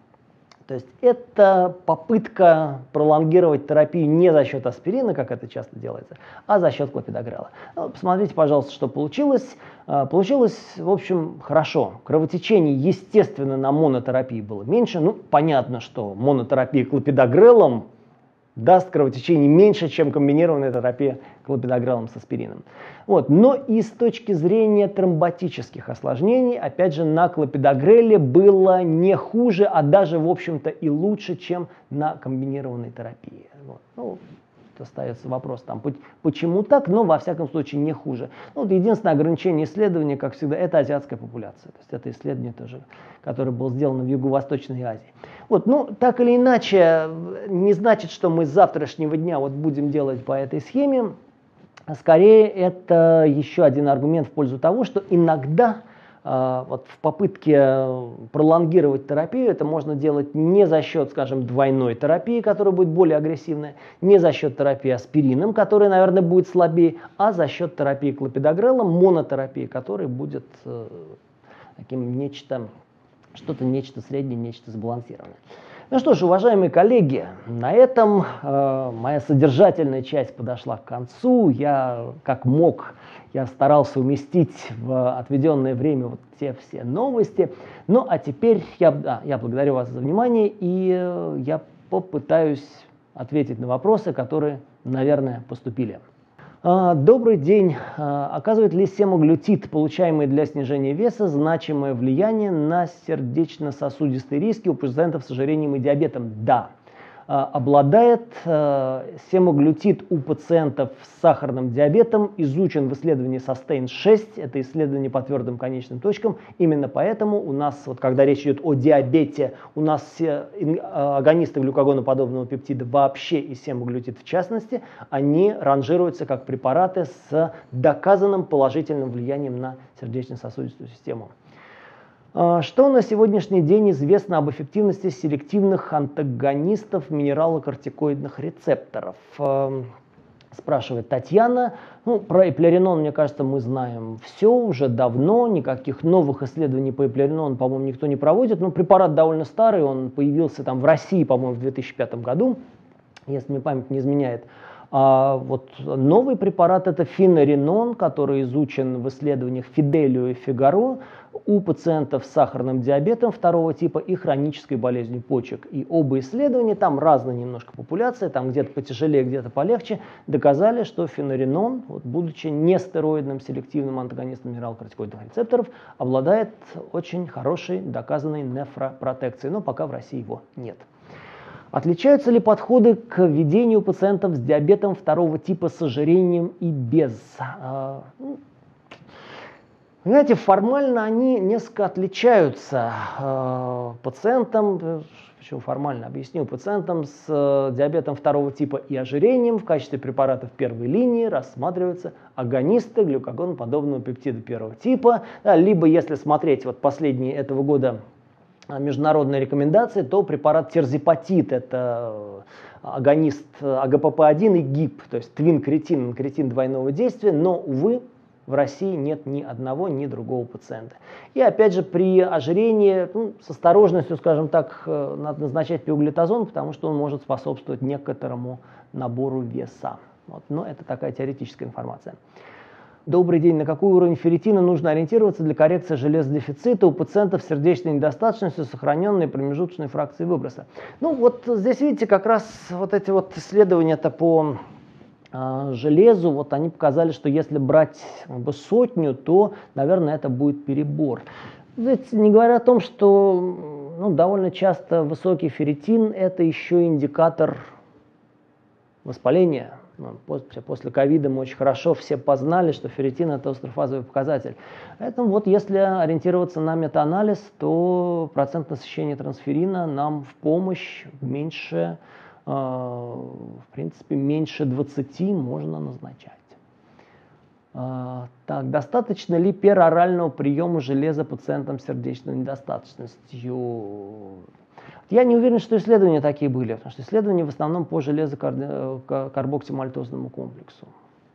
S1: То есть это попытка пролонгировать терапию не за счет аспирина, как это часто делается, а за счет клопидогрела. Ну, посмотрите, пожалуйста, что получилось. Получилось, в общем, хорошо. Кровотечений, естественно, на монотерапии было меньше. Ну, понятно, что монотерапия клопидогрелом даст кровотечений меньше, чем комбинированная терапия клопидогрелом с аспирином. Вот. Но и с точки зрения тромботических осложнений, опять же, на клопидогреле было не хуже, а даже, в общем-то, и лучше, чем на комбинированной терапии. Вот. Ну, остается вопрос, там, почему так, но во всяком случае не хуже. Ну, вот единственное ограничение исследования, как всегда, это азиатская популяция. То есть это исследование тоже, которое было сделано в Юго-Восточной Азии. Вот, ну, так или иначе, не значит, что мы с завтрашнего дня вот будем делать по этой схеме. Скорее, это еще один аргумент в пользу того, что иногда вот в попытке пролонгировать терапию это можно делать не за счет, скажем, двойной терапии, которая будет более агрессивная, не за счет терапии аспирином, которая, наверное, будет слабее, а за счет терапии клопидогрелом, монотерапии, которая будет таким нечто среднее, нечто сбалансированное. Ну что ж, уважаемые коллеги, на этом моя содержательная часть подошла к концу. Я, как мог, я старался уместить в отведенное время вот те все новости. Ну а теперь я благодарю вас за внимание, и я попытаюсь ответить на вопросы, которые, наверное, поступили. Добрый день. Оказывает ли семаглютид, получаемый для снижения веса, значимое влияние на сердечно-сосудистые риски у пациентов с ожирением и диабетом? Да. Обладает семаглютид у пациентов с сахарным диабетом, изучен в исследовании SUSTAIN-6, это исследование по твердым конечным точкам. Именно поэтому у нас, вот, когда речь идет о диабете, у нас все агонисты глюкагоноподобного пептида вообще и семаглютид в частности, они ранжируются как препараты с доказанным положительным влиянием на сердечно-сосудистую систему. Что на сегодняшний день известно об эффективности селективных антагонистов минералокортикоидных рецепторов? Спрашивает Татьяна. Про эплеринон, мне кажется, мы знаем все уже давно, никаких новых исследований по эплеринону, по-моему, никто не проводит. Но препарат довольно старый, он появился там в России, по-моему, в 2005 году, если мне память не изменяет. Вот новый препарат — это финаринон, который изучен в исследованиях Фиделио и Фигаро у пациентов с сахарным диабетом второго типа и хронической болезнью почек. И оба исследования, там разные немножко популяции, там где-то потяжелее, где-то полегче, доказали, что финаринон, вот, будучи нестероидным селективным антагонистом минералокортикоидных рецепторов, обладает очень хорошей доказанной нефропротекцией, но пока в России его нет. Отличаются ли подходы к ведению пациентов с диабетом второго типа с ожирением и без? Понимаете, формально они несколько отличаются. Пациентам, почему формально, объясню, пациентам с диабетом второго типа и ожирением в качестве препаратов первой линии рассматриваются агонисты глюкагоноподобного пептида первого типа, либо, если смотреть вот последние этого года международные рекомендации, то препарат терзипатид, это агонист АГПП-1 и ГИП, то есть твин-кретин, кретин двойного действия, но, увы, в России нет ни одного, ни другого пациента. И опять же, при ожирении, с осторожностью, скажем так, надо назначать пиоглитазон, потому что он может способствовать некоторому набору веса. Вот. Но это такая теоретическая информация. Добрый день. На какой уровень ферритина нужно ориентироваться для коррекции железодефицита у пациентов с сердечной недостаточностью, сохраненной промежуточной фракцией выброса? Вот здесь видите, как раз вот эти вот исследования-то по железу, вот они показали, что если брать сотню, то, наверное, это будет перебор. Ведь не говоря о том, что довольно часто высокий ферритин – это еще индикатор воспаления. После ковида мы очень хорошо все познали, что ферритин – это острофазовый показатель. Поэтому вот если ориентироваться на метаанализ, то процент насыщения трансферина нам в помощь меньше, в принципе, меньше 20 можно назначать. Так, достаточно ли перорального приема железа пациентам с сердечной недостаточностью? Я не уверен, что исследования такие были, потому что исследования в основном по железокарбоксимальтозному комплексу.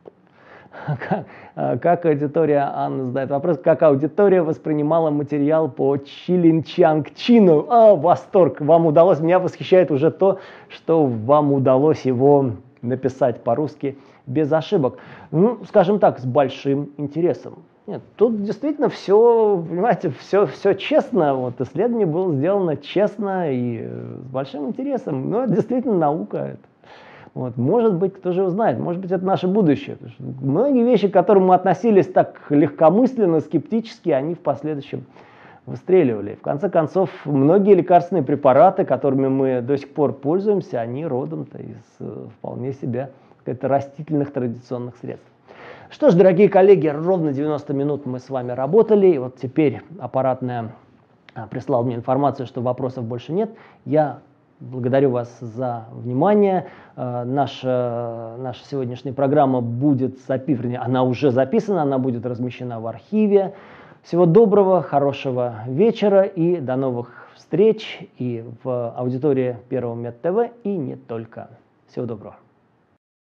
S1: Как аудитория, Анна задает вопрос, как аудитория воспринимала материал по Чилинчангчину? Восторг! Вам удалось, меня восхищает уже то, что вам удалось его написать по-русски без ошибок. Скажем так, с большим интересом. Нет, тут действительно все, понимаете, все честно. Вот исследование было сделано честно и с большим интересом. Но это действительно наука. Вот. Может быть, кто же узнает, может быть, это наше будущее. Многие вещи, к которым мы относились так легкомысленно, скептически, они в последующем выстреливали. В конце концов, многие лекарственные препараты, которыми мы до сих пор пользуемся, они родом-то из вполне себе растительных традиционных средств. Что ж, дорогие коллеги, ровно 90 минут мы с вами работали. И вот теперь аппаратная прислала мне информацию, что вопросов больше нет. Я благодарю вас за внимание. Наша сегодняшняя программа будет записана, она уже записана, она будет размещена в архиве. Всего доброго, хорошего вечера и до новых встреч и в аудитории Первого Мед ТВ и не только. Всего доброго.